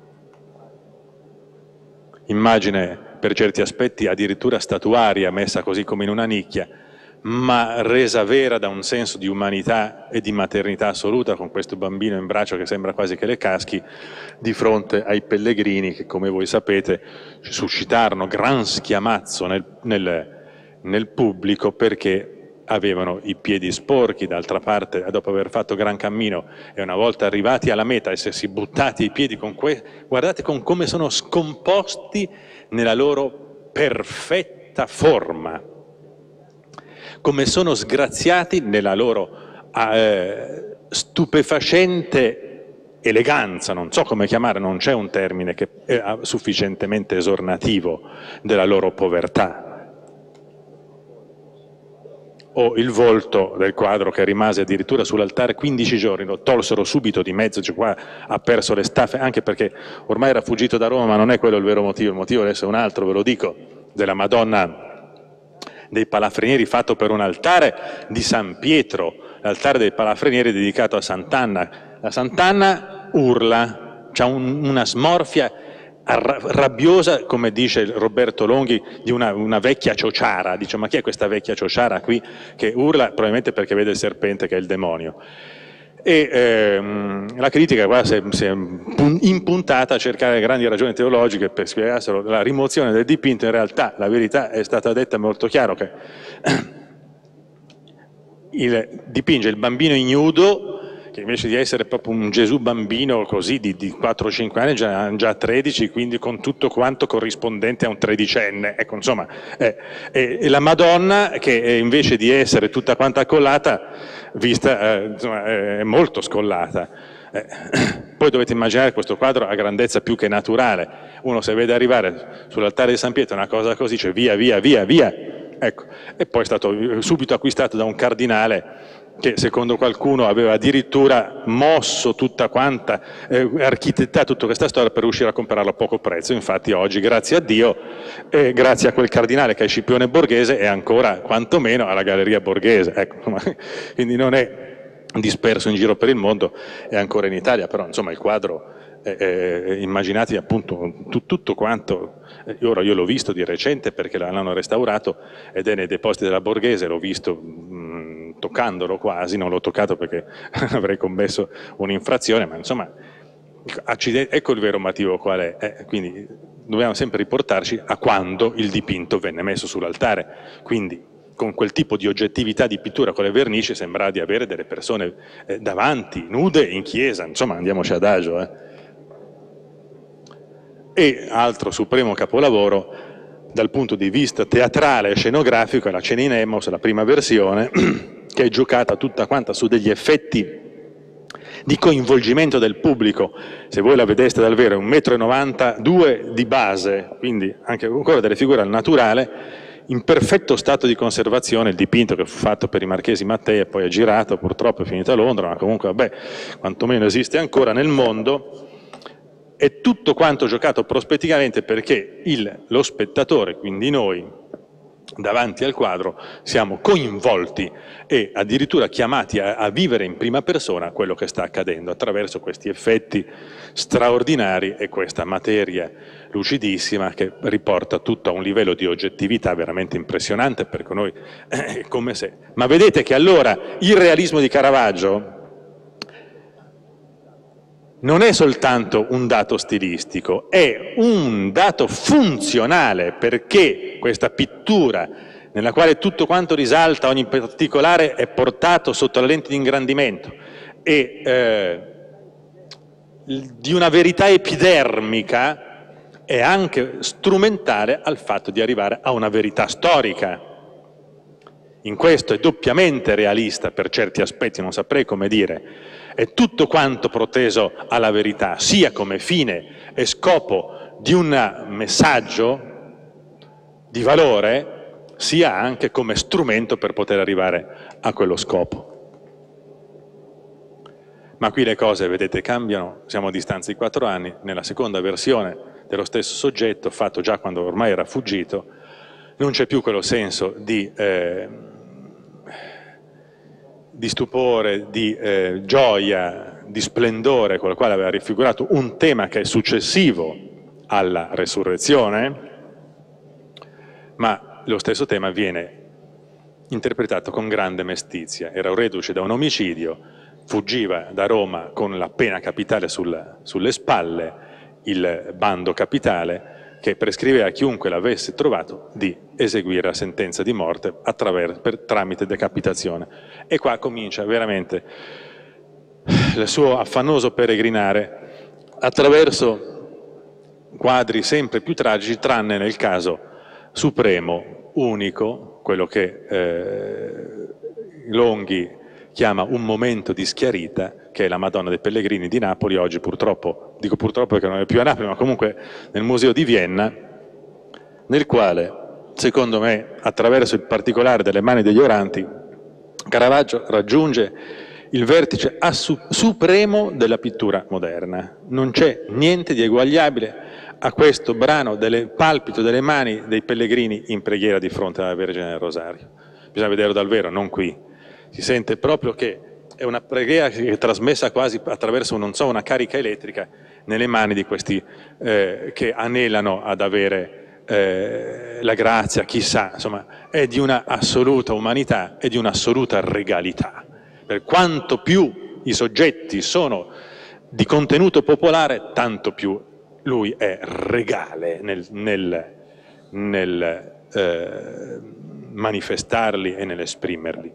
immagine per certi aspetti addirittura statuaria, messa così come in una nicchia, ma resa vera da un senso di umanità e di maternità assoluta, con questo bambino in braccio che sembra quasi che le caschi, di fronte ai pellegrini che, come voi sapete, suscitarono gran schiamazzo nel, nel, nel pubblico, perché avevano i piedi sporchi. D'altra parte, dopo aver fatto gran cammino e una volta arrivati alla meta essersi buttati i piedi con que... guardate con come sono scomposti nella loro perfetta forma, come sono sgraziati nella loro eh, stupefacente eleganza, non so come chiamare, non c'è un termine che è sufficientemente esornativo della loro povertà. O il volto del quadro che rimase addirittura sull'altare quindici giorni, lo tolsero subito di mezzo, cioè qua ha perso le staffe, anche perché ormai era fuggito da Roma, ma non è quello il vero motivo, il motivo adesso è un altro, ve lo dico, della Madonna dei Palafrenieri fatto per un altare di San Pietro, l'altare dei Palafrenieri dedicato a Sant'Anna. La Sant'Anna urla, c'ha un, una smorfia rabbiosa, come dice Roberto Longhi, di una, una vecchia ciociara. Dice: ma chi è questa vecchia ciociara qui che urla? Probabilmente perché vede il serpente che è il demonio. E ehm, la critica qua si è, si è impuntata a cercare grandi ragioni teologiche per spiegarselo. La rimozione del dipinto, in realtà la verità è stata detta molto chiaro, che il, dipinge il bambino ignudo, che invece di essere proprio un Gesù bambino così di, di quattro cinque anni, già, già tredici, quindi con tutto quanto corrispondente a un tredicenne, ecco, insomma, eh, e, e la Madonna che invece di essere tutta quanta accollata, vista, eh, insomma, è molto scollata. Eh, poi dovete immaginare questo quadro a grandezza più che naturale, uno se vede arrivare sull'altare di San Pietro una cosa così, cioè via, via, via, via, ecco, e poi è stato subito acquistato da un cardinale che secondo qualcuno aveva addirittura mosso tutta quanta, eh, architettato tutta questa storia per riuscire a comprarlo a poco prezzo. Infatti oggi, grazie a Dio, e grazie a quel cardinale che è Scipione Borghese, è ancora quantomeno alla Galleria Borghese, ecco. Quindi non è disperso in giro per il mondo, è ancora in Italia, però insomma il quadro, eh, eh, immaginate appunto tu, tutto quanto, eh, ora io l'ho visto di recente perché l'hanno restaurato ed è nei depositi della Borghese, l'ho visto mh, toccandolo quasi, non l'ho toccato perché avrei commesso un'infrazione, ma insomma, ecco il vero motivo qual è, eh, quindi dobbiamo sempre riportarci a quando il dipinto venne messo sull'altare, quindi con quel tipo di oggettività di pittura con le vernici sembra di avere delle persone eh, davanti, nude in chiesa, insomma andiamoci adagio. Eh. E altro supremo capolavoro dal punto di vista teatrale e scenografico è la Cena in Emmos, la prima versione, che è giocata tutta quanta su degli effetti di coinvolgimento del pubblico. Se voi la vedeste dal vero è un metro e novantadue di base, quindi anche ancora delle figure al naturale, in perfetto stato di conservazione. Il dipinto che fu fatto per i Marchesi Mattei e poi è girato, purtroppo è finito a Londra, ma comunque vabbè, quantomeno esiste ancora nel mondo. È tutto quanto giocato prospetticamente perché il, lo spettatore, quindi noi, davanti al quadro, siamo coinvolti e addirittura chiamati a, a vivere in prima persona quello che sta accadendo attraverso questi effetti straordinari e questa materia lucidissima che riporta tutto a un livello di oggettività veramente impressionante, perché noi è come se... Ma vedete che allora il realismo di Caravaggio non è soltanto un dato stilistico, è un dato funzionale, perché questa pittura nella quale tutto quanto risalta, ogni particolare è portato sotto la lente di ingrandimento e eh, di una verità epidermica, è anche strumentale al fatto di arrivare a una verità storica. In questo è doppiamente realista per certi aspetti, non saprei come dire. È tutto quanto proteso alla verità, sia come fine e scopo di un messaggio di valore, sia anche come strumento per poter arrivare a quello scopo. Ma qui le cose, vedete, cambiano, siamo a distanza di quattro anni, nella seconda versione dello stesso soggetto, fatto già quando ormai era fuggito, non c'è più quello senso di... Eh, di stupore, di eh, gioia, di splendore con il quale aveva rifigurato un tema che è successivo alla resurrezione, ma lo stesso tema viene interpretato con grande mestizia. Era un reduce da un omicidio, fuggiva da Roma con la pena capitale sul, sulle spalle, il bando capitale, che prescriveva a chiunque l'avesse trovato di eseguire la sentenza di morte attraverso, per, tramite decapitazione. E qua comincia veramente il suo affannoso peregrinare attraverso quadri sempre più tragici, tranne nel caso supremo, unico, quello che eh, Longhi chiama un momento di schiarita, che è la Madonna dei Pellegrini di Napoli, oggi purtroppo, dico purtroppo perché non è più a Napoli, ma comunque nel Museo di Vienna, nel quale, secondo me, attraverso il particolare delle mani degli oranti, Caravaggio raggiunge il vertice supremo della pittura moderna. Non c'è niente di eguagliabile a questo brano del palpito delle mani dei pellegrini in preghiera di fronte alla Vergine del Rosario. Bisogna vederlo dal vero, non qui. Si sente proprio che è una preghiera che è trasmessa quasi attraverso, non so, una carica elettrica nelle mani di questi eh, che anelano ad avere eh, la grazia, chissà, insomma, è di una assoluta umanità e di un'assoluta regalità. Per quanto più i soggetti sono di contenuto popolare, tanto più lui è regale nel, nel, nel eh, manifestarli e nell'esprimerli.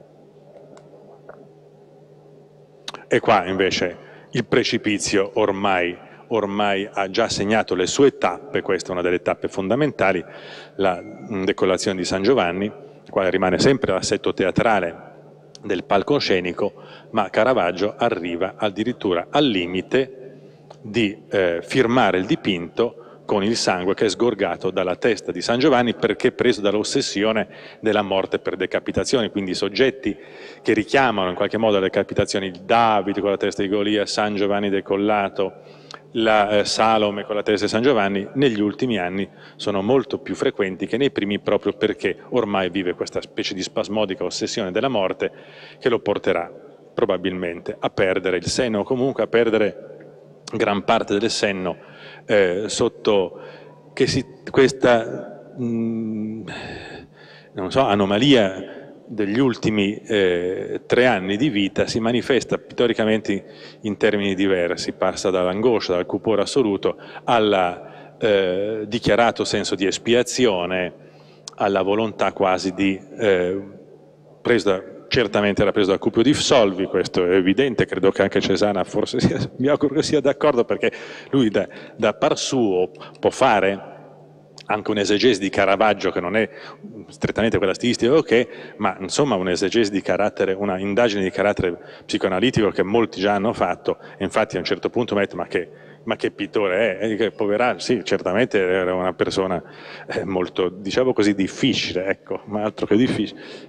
E qua invece il precipizio ormai, ormai ha già segnato le sue tappe, questa è una delle tappe fondamentali, la decollazione di San Giovanni, la quale rimane sempre l'assetto teatrale del palcoscenico, ma Caravaggio arriva addirittura al limite di eh, firmare il dipinto con il sangue che è sgorgato dalla testa di San Giovanni, perché preso dall'ossessione della morte per decapitazione, quindi i soggetti che richiamano in qualche modo le decapitazioni, il David con la testa di Golia, San Giovanni decollato, la eh, Salome con la testa di San Giovanni, negli ultimi anni sono molto più frequenti che nei primi, proprio perché ormai vive questa specie di spasmodica ossessione della morte che lo porterà probabilmente a perdere il senno, o comunque a perdere gran parte del senno eh, sotto che si, questa mh, non so, anomalia degli ultimi eh, tre anni di vita si manifesta pittoricamente in termini diversi, passa dall'angoscia, dal cupore assoluto al eh, dichiarato senso di espiazione, alla volontà quasi di eh, presa. Certamente era preso da Cupio di Solvi, questo è evidente, credo che anche Cesana forse sia, mi auguro che sia d'accordo, perché lui da, da par suo può fare anche un'esegesi di Caravaggio che non è strettamente quella stilistica, ok, ma insomma un'esegesi di carattere, una indagine di carattere psicoanalitico che molti già hanno fatto, e infatti a un certo punto mette ma che, ma che pittore è, che poverà, sì, certamente era una persona eh, molto, diciamo così, difficile, ecco, ma altro che difficile.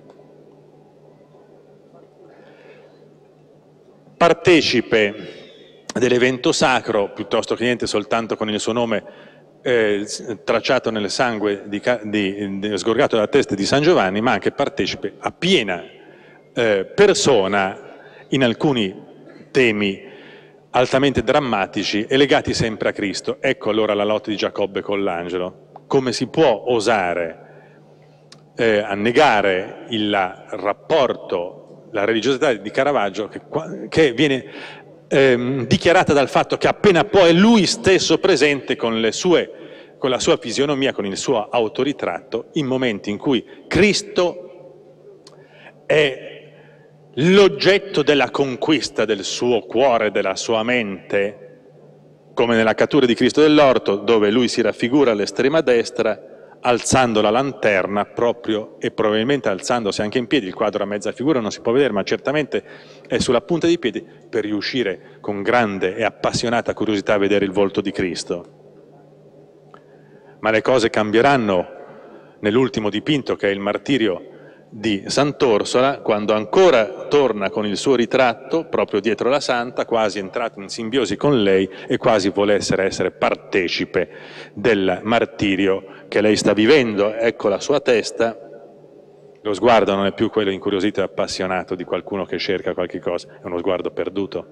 Partecipe dell'evento sacro, piuttosto che niente soltanto con il suo nome eh, tracciato nel sangue di, di, di, sgorgato dalla testa di San Giovanni, ma anche partecipe a piena eh, persona in alcuni temi altamente drammatici e legati sempre a Cristo. Ecco allora la lotta di Giacobbe con l'angelo. Come si può osare eh, a negare il rapporto, la religiosità di Caravaggio, che, che viene ehm, dichiarata dal fatto che appena poi è lui stesso presente con, le sue, con la sua fisionomia, con il suo autoritratto, in momenti in cui Cristo è l'oggetto della conquista del suo cuore, della sua mente, come nella cattura di Cristo dell'Orto, dove lui si raffigura all'estrema destra, alzando la lanterna proprio, e probabilmente alzandosi anche in piedi, il quadro a mezza figura non si può vedere, ma certamente è sulla punta dei piedi, per riuscire con grande e appassionata curiosità a vedere il volto di Cristo. Ma le cose cambieranno nell'ultimo dipinto, che è il martirio di Sant'Orsola, quando ancora torna con il suo ritratto proprio dietro la santa, quasi entrato in simbiosi con lei e quasi vuole essere, essere partecipe del martirio che lei sta vivendo. Ecco la sua testa, lo sguardo non è più quello incuriosito e appassionato di qualcuno che cerca qualche cosa, è uno sguardo perduto.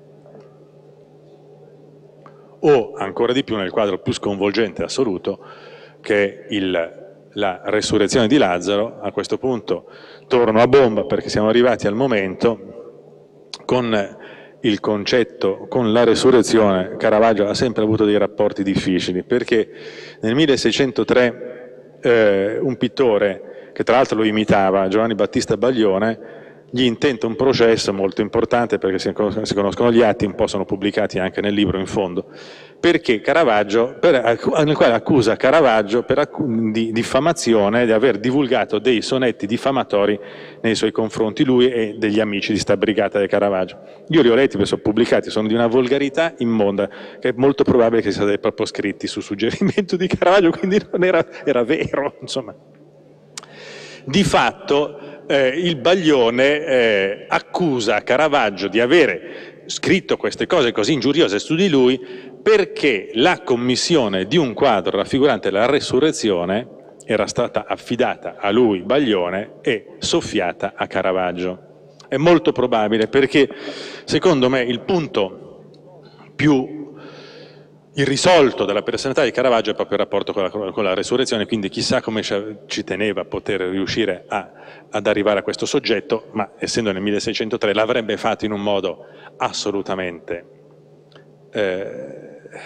O ancora di più nel quadro più sconvolgente assoluto, che è il la resurrezione di Lazzaro. A questo punto torno a bomba perché siamo arrivati al momento con il concetto, con la resurrezione. Caravaggio ha sempre avuto dei rapporti difficili, perché nel milleseicentotre eh, un pittore che tra l'altro lo imitava, Giovanni Battista Baglione, gli intenta un processo molto importante, perché si conoscono gli atti, un po' sono pubblicati anche nel libro in fondo, perché Caravaggio, per, nel quale accusa Caravaggio per, di diffamazione, di aver divulgato dei sonetti diffamatori nei suoi confronti, lui e degli amici di sta brigata di Caravaggio. Io li ho letti perché sono pubblicati, sono di una volgarità immonda, che è molto probabile che siano stati proprio scritti su suggerimento di Caravaggio, quindi non era, era vero, insomma. Di fatto eh, il Baglione eh, accusa Caravaggio di avere scritto queste cose così ingiuriose su di lui perché la commissione di un quadro raffigurante la resurrezione era stata affidata a lui, Baglione, e soffiata a Caravaggio. È molto probabile perché, secondo me, il punto più irrisolto della personalità di Caravaggio è proprio il rapporto con la, con la resurrezione, quindi chissà come ci teneva a poter riuscire a, ad arrivare a questo soggetto, ma essendo nel milleseicentotre l'avrebbe fatto in un modo assolutamente eh,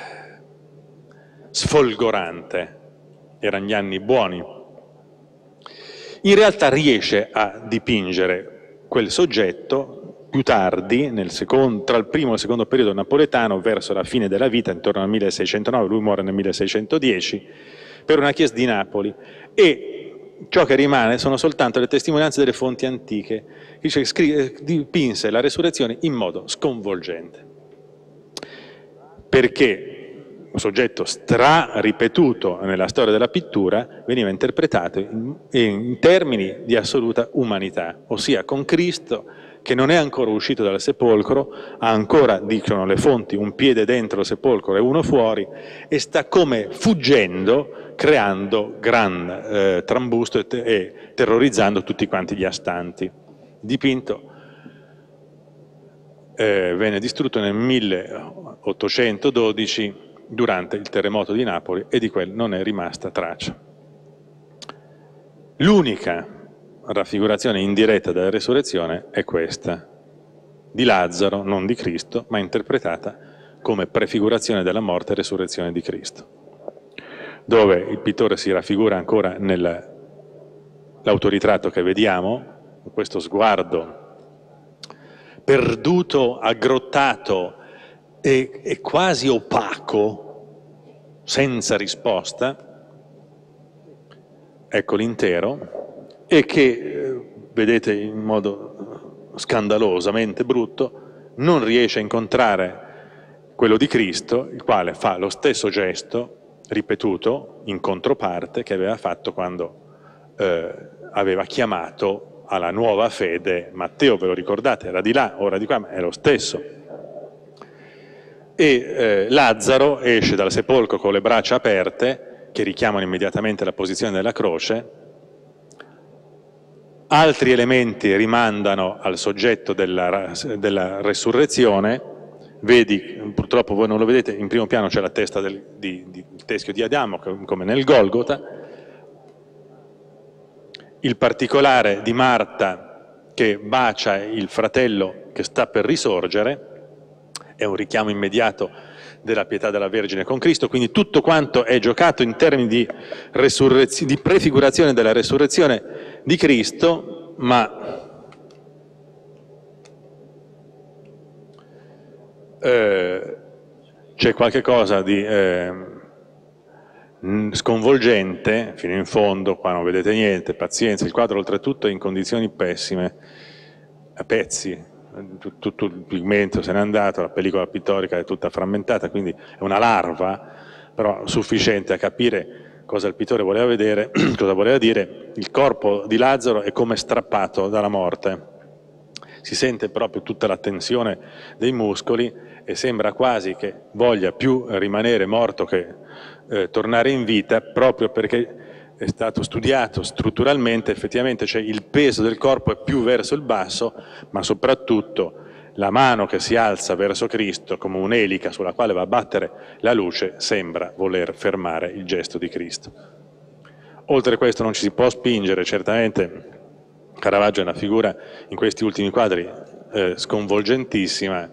sfolgorante. Erano gli anni buoni. In realtà riesce a dipingere quel soggetto più tardi, nel secondo, tra il primo e il secondo periodo napoletano, verso la fine della vita, intorno al milleseicentonove, lui muore nel milleseicentodieci, per una chiesa di Napoli, e ciò che rimane sono soltanto le testimonianze delle fonti antiche. Dice che scrive, dipinse la resurrezione in modo sconvolgente, perché un soggetto stra-ripetuto nella storia della pittura veniva interpretato in, in termini di assoluta umanità, ossia con Cristo che non è ancora uscito dal sepolcro, ha ancora, dicono le fonti, un piede dentro il sepolcro e uno fuori, e sta come fuggendo, creando gran eh, trambusto e, te e terrorizzando tutti quanti gli astanti. Dipinto eh, venne distrutto nel milleottocentododici durante il terremoto di Napoli e di quel non è rimasta traccia. L'unica raffigurazione indiretta della resurrezione è questa, di Lazzaro, non di Cristo, ma interpretata come prefigurazione della morte e resurrezione di Cristo, dove il pittore si raffigura ancora nell'autoritratto che vediamo, con questo sguardo perduto, aggrottato e, e quasi opaco, senza risposta, ecco l'intero, e che, vedete in modo scandalosamente brutto, non riesce a incontrare quello di Cristo, il quale fa lo stesso gesto ripetuto in controparte che aveva fatto quando eh, aveva chiamato alla nuova fede Matteo, ve lo ricordate? Era di là, ora di qua, ma è lo stesso. E eh, Lazzaro esce dal sepolcro con le braccia aperte, che richiamano immediatamente la posizione della croce. Altri elementi rimandano al soggetto della, della resurrezione. Vedi, purtroppo voi non lo vedete, in primo piano c'è la testa del di, di, il teschio di Adamo, come nel Golgota. Il particolare di Marta che bacia il fratello che sta per risorgere è un richiamo immediato della pietà della Vergine con Cristo, quindi tutto quanto è giocato in termini di, di prefigurazione della resurrezione di Cristo, ma eh, c'è qualche cosa di eh, sconvolgente fino in fondo, qua non vedete niente, pazienza, il quadro oltretutto è in condizioni pessime, a pezzi. Tutto il pigmento se n'è andato, la pellicola pittorica è tutta frammentata, quindi è una larva, però sufficiente a capire cosa il pittore voleva vedere, cosa voleva dire. Il corpo di Lazzaro è come strappato dalla morte, si sente proprio tutta la tensione dei muscoli e sembra quasi che voglia più rimanere morto che eh, tornare in vita, proprio perché è stato studiato strutturalmente, effettivamente cioè il peso del corpo è più verso il basso, ma soprattutto la mano che si alza verso Cristo come un'elica sulla quale va a battere la luce sembra voler fermare il gesto di Cristo. Oltre a questo non ci si può spingere, certamente Caravaggio è una figura in questi ultimi quadri eh, sconvolgentissima,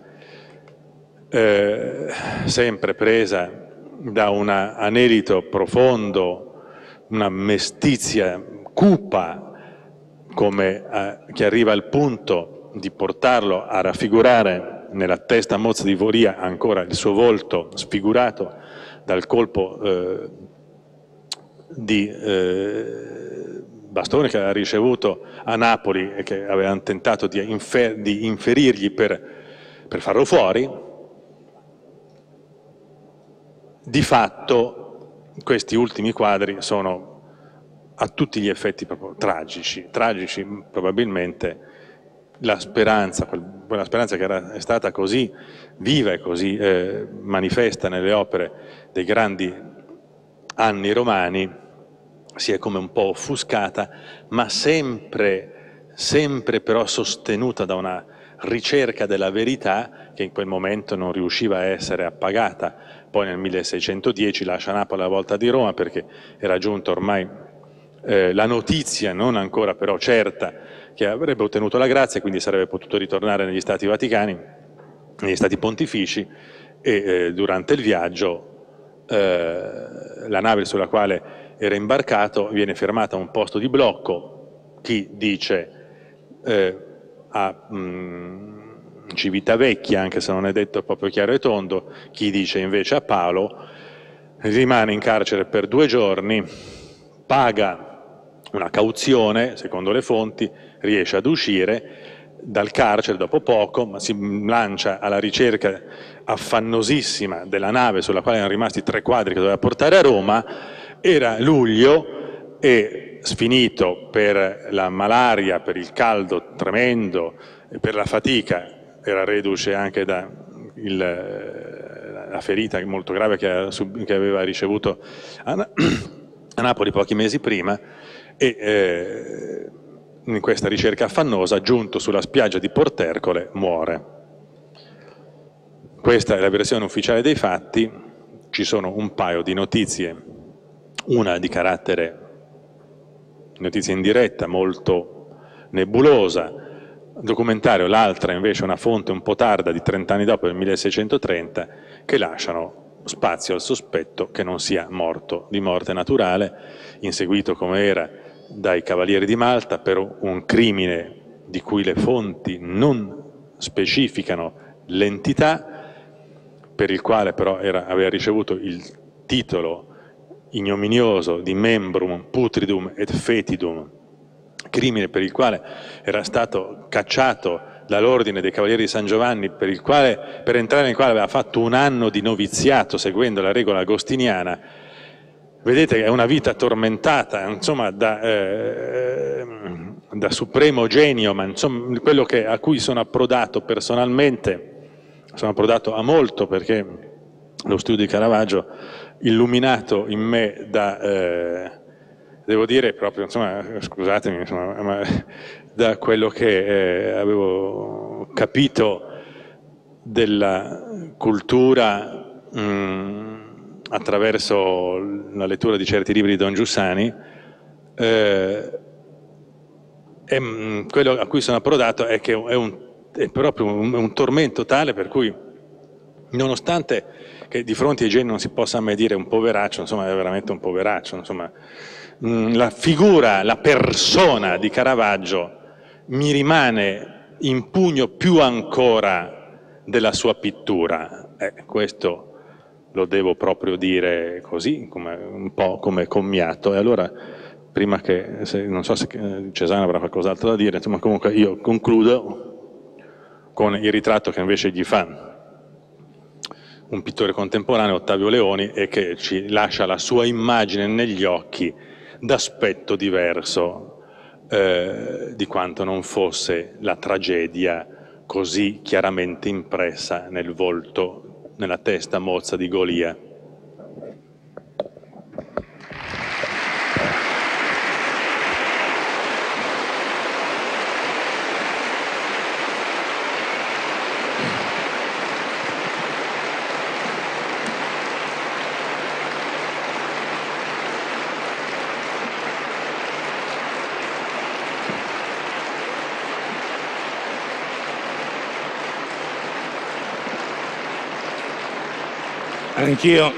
eh, sempre presa da un anelito profondo, una mestizia cupa, come, eh, che arriva al punto di portarlo a raffigurare nella testa mozza di Golia ancora il suo volto sfigurato dal colpo eh, di eh, bastone che aveva ricevuto a Napoli e che avevano tentato di, infer di inferirgli per, per farlo fuori. Di fatto questi ultimi quadri sono a tutti gli effetti proprio tragici, tragici probabilmente la speranza, quella speranza che era, è stata così viva e così eh, manifesta nelle opere dei grandi anni romani, si è come un po' offuscata, ma sempre, sempre però sostenuta da una ricerca della verità che in quel momento non riusciva a essere appagata. Poi nel milleseicentodieci lascia Napoli alla volta di Roma perché era giunta ormai eh, la notizia, non ancora però certa, che avrebbe ottenuto la grazia e quindi sarebbe potuto ritornare negli Stati Vaticani, negli Stati Pontifici, e eh, durante il viaggio eh, la nave sulla quale era imbarcato viene fermata a un posto di blocco. Chi dice eh, a mh, Civitavecchia, anche se non è detto proprio chiaro e tondo, chi dice invece a Paolo, rimane in carcere per due giorni, paga una cauzione, secondo le fonti, riesce ad uscire dal carcere dopo poco, ma si lancia alla ricerca affannosissima della nave sulla quale erano rimasti tre quadri che doveva portare a Roma. Era luglio e, sfinito per la malaria, per il caldo tremendo e per la fatica, era reduce anche da il, la ferita molto grave che, che aveva ricevuto a, a Napoli pochi mesi prima, e eh, in questa ricerca affannosa, giunto sulla spiaggia di Portercole, muore. Questa è la versione ufficiale dei fatti. Ci sono un paio di notizie, una di carattere notizia in diretta, molto nebulosa, documentario, l'altra invece una fonte un po' tarda di trent'anni dopo, nel milleseicentotrenta, che lasciano spazio al sospetto che non sia morto di morte naturale, inseguito come era dai Cavalieri di Malta per un crimine di cui le fonti non specificano l'entità, per il quale però era, aveva ricevuto il titolo ignominioso di membrum putridum et fetidum, crimine per il quale era stato cacciato dall'ordine dei Cavalieri di San Giovanni, per, il quale, per entrare nel quale aveva fatto un anno di noviziato seguendo la regola agostiniana. Vedete che è una vita tormentata, insomma, da, eh, da supremo genio, ma insomma, quello che, a cui sono approdato personalmente, sono approdato a molto, perché lo studio di Caravaggio, illuminato in me da, eh, devo dire proprio, insomma, scusatemi, insomma, ma da quello che eh, avevo capito della cultura mh, attraverso la lettura di certi libri di Don Giussani, eh, e, mh, quello a cui sono approdato è che è, un, è proprio un, un tormento tale per cui, nonostante che di fronte ai geni non si possa mai dire un poveraccio, insomma è veramente un poveraccio, insomma, mh, la figura, la persona di Caravaggio mi rimane in pugno più ancora della sua pittura. Eh, questo lo devo proprio dire così, come, un po' come commiato. E allora, prima che, se, non so se Cesano avrà qualcos'altro da dire, insomma comunque io concludo con il ritratto che invece gli fa un pittore contemporaneo, Ottavio Leoni, e che ci lascia la sua immagine negli occhi d'aspetto diverso eh, di quanto non fosse la tragedia così chiaramente impressa nel volto, nella testa mozza di Golia. Anch'io,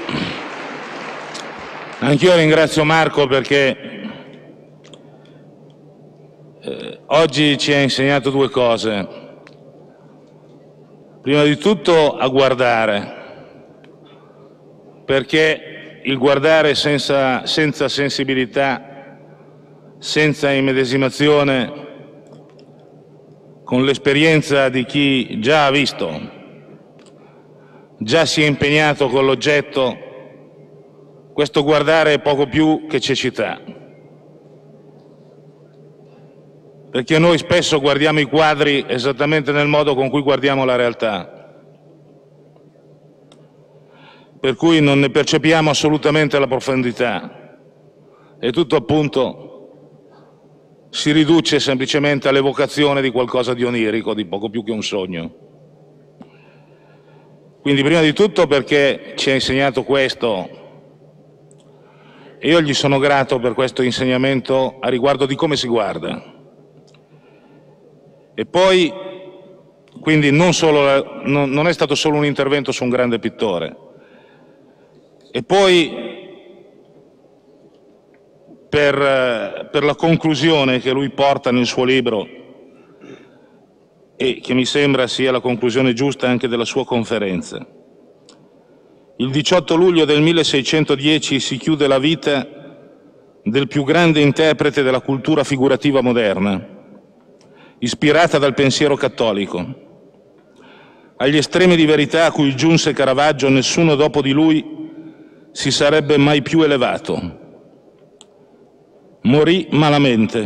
anch'io ringrazio Marco perché eh, oggi ci ha insegnato due cose. Prima di tutto a guardare, perché il guardare senza, senza sensibilità, senza immedesimazione, con l'esperienza di chi già ha visto, già si è impegnato con l'oggetto, questo guardare è poco più che cecità. Perché noi spesso guardiamo i quadri esattamente nel modo con cui guardiamo la realtà, per cui non ne percepiamo assolutamente la profondità e tutto appunto si riduce semplicemente all'evocazione di qualcosa di onirico, di poco più che un sogno. Quindi prima di tutto perché ci ha insegnato questo, e io gli sono grato per questo insegnamento a riguardo di come si guarda. E poi, quindi non, solo, non, non è stato solo un intervento su un grande pittore. E poi, per, per la conclusione che lui porta nel suo libro, e che mi sembra sia la conclusione giusta anche della sua conferenza. Il diciotto luglio del milleseicentodieci si chiude la vita del più grande interprete della cultura figurativa moderna, ispirata dal pensiero cattolico. Agli estremi di verità a cui giunse Caravaggio, nessuno dopo di lui si sarebbe mai più elevato. Morì malamente,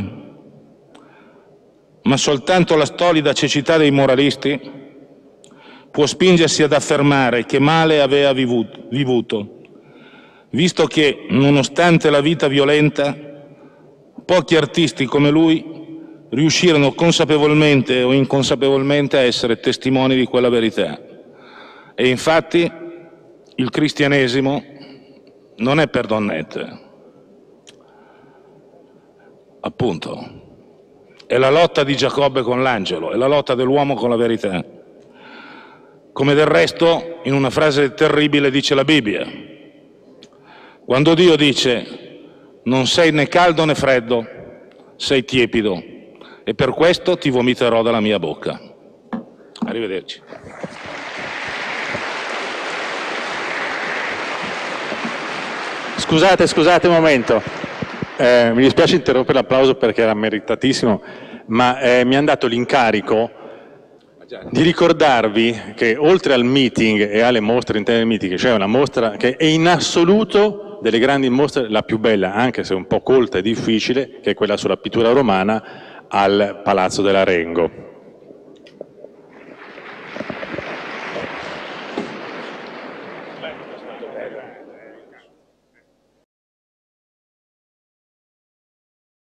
ma soltanto la stolida cecità dei moralisti può spingersi ad affermare che male aveva vivuto, visto che, nonostante la vita violenta, pochi artisti come lui riuscirono consapevolmente o inconsapevolmente a essere testimoni di quella verità. E infatti il cristianesimo non è per donnette, appunto, è la lotta di Giacobbe con l'angelo, è la lotta dell'uomo con la verità. Come del resto in una frase terribile dice la Bibbia, quando Dio dice non sei né caldo né freddo, sei tiepido, e per questo ti vomiterò dalla mia bocca. Arrivederci. Scusate, scusate un momento. Eh, mi dispiace interrompere l'applauso perché era meritatissimo, ma eh, mi hanno dato l'incarico di ricordarvi che oltre al meeting e alle mostre interne del meeting, c'è una mostra che è in assoluto delle grandi mostre la più bella, anche se un po' colta e difficile, che è quella sulla pittura romana al Palazzo dell'Arengo.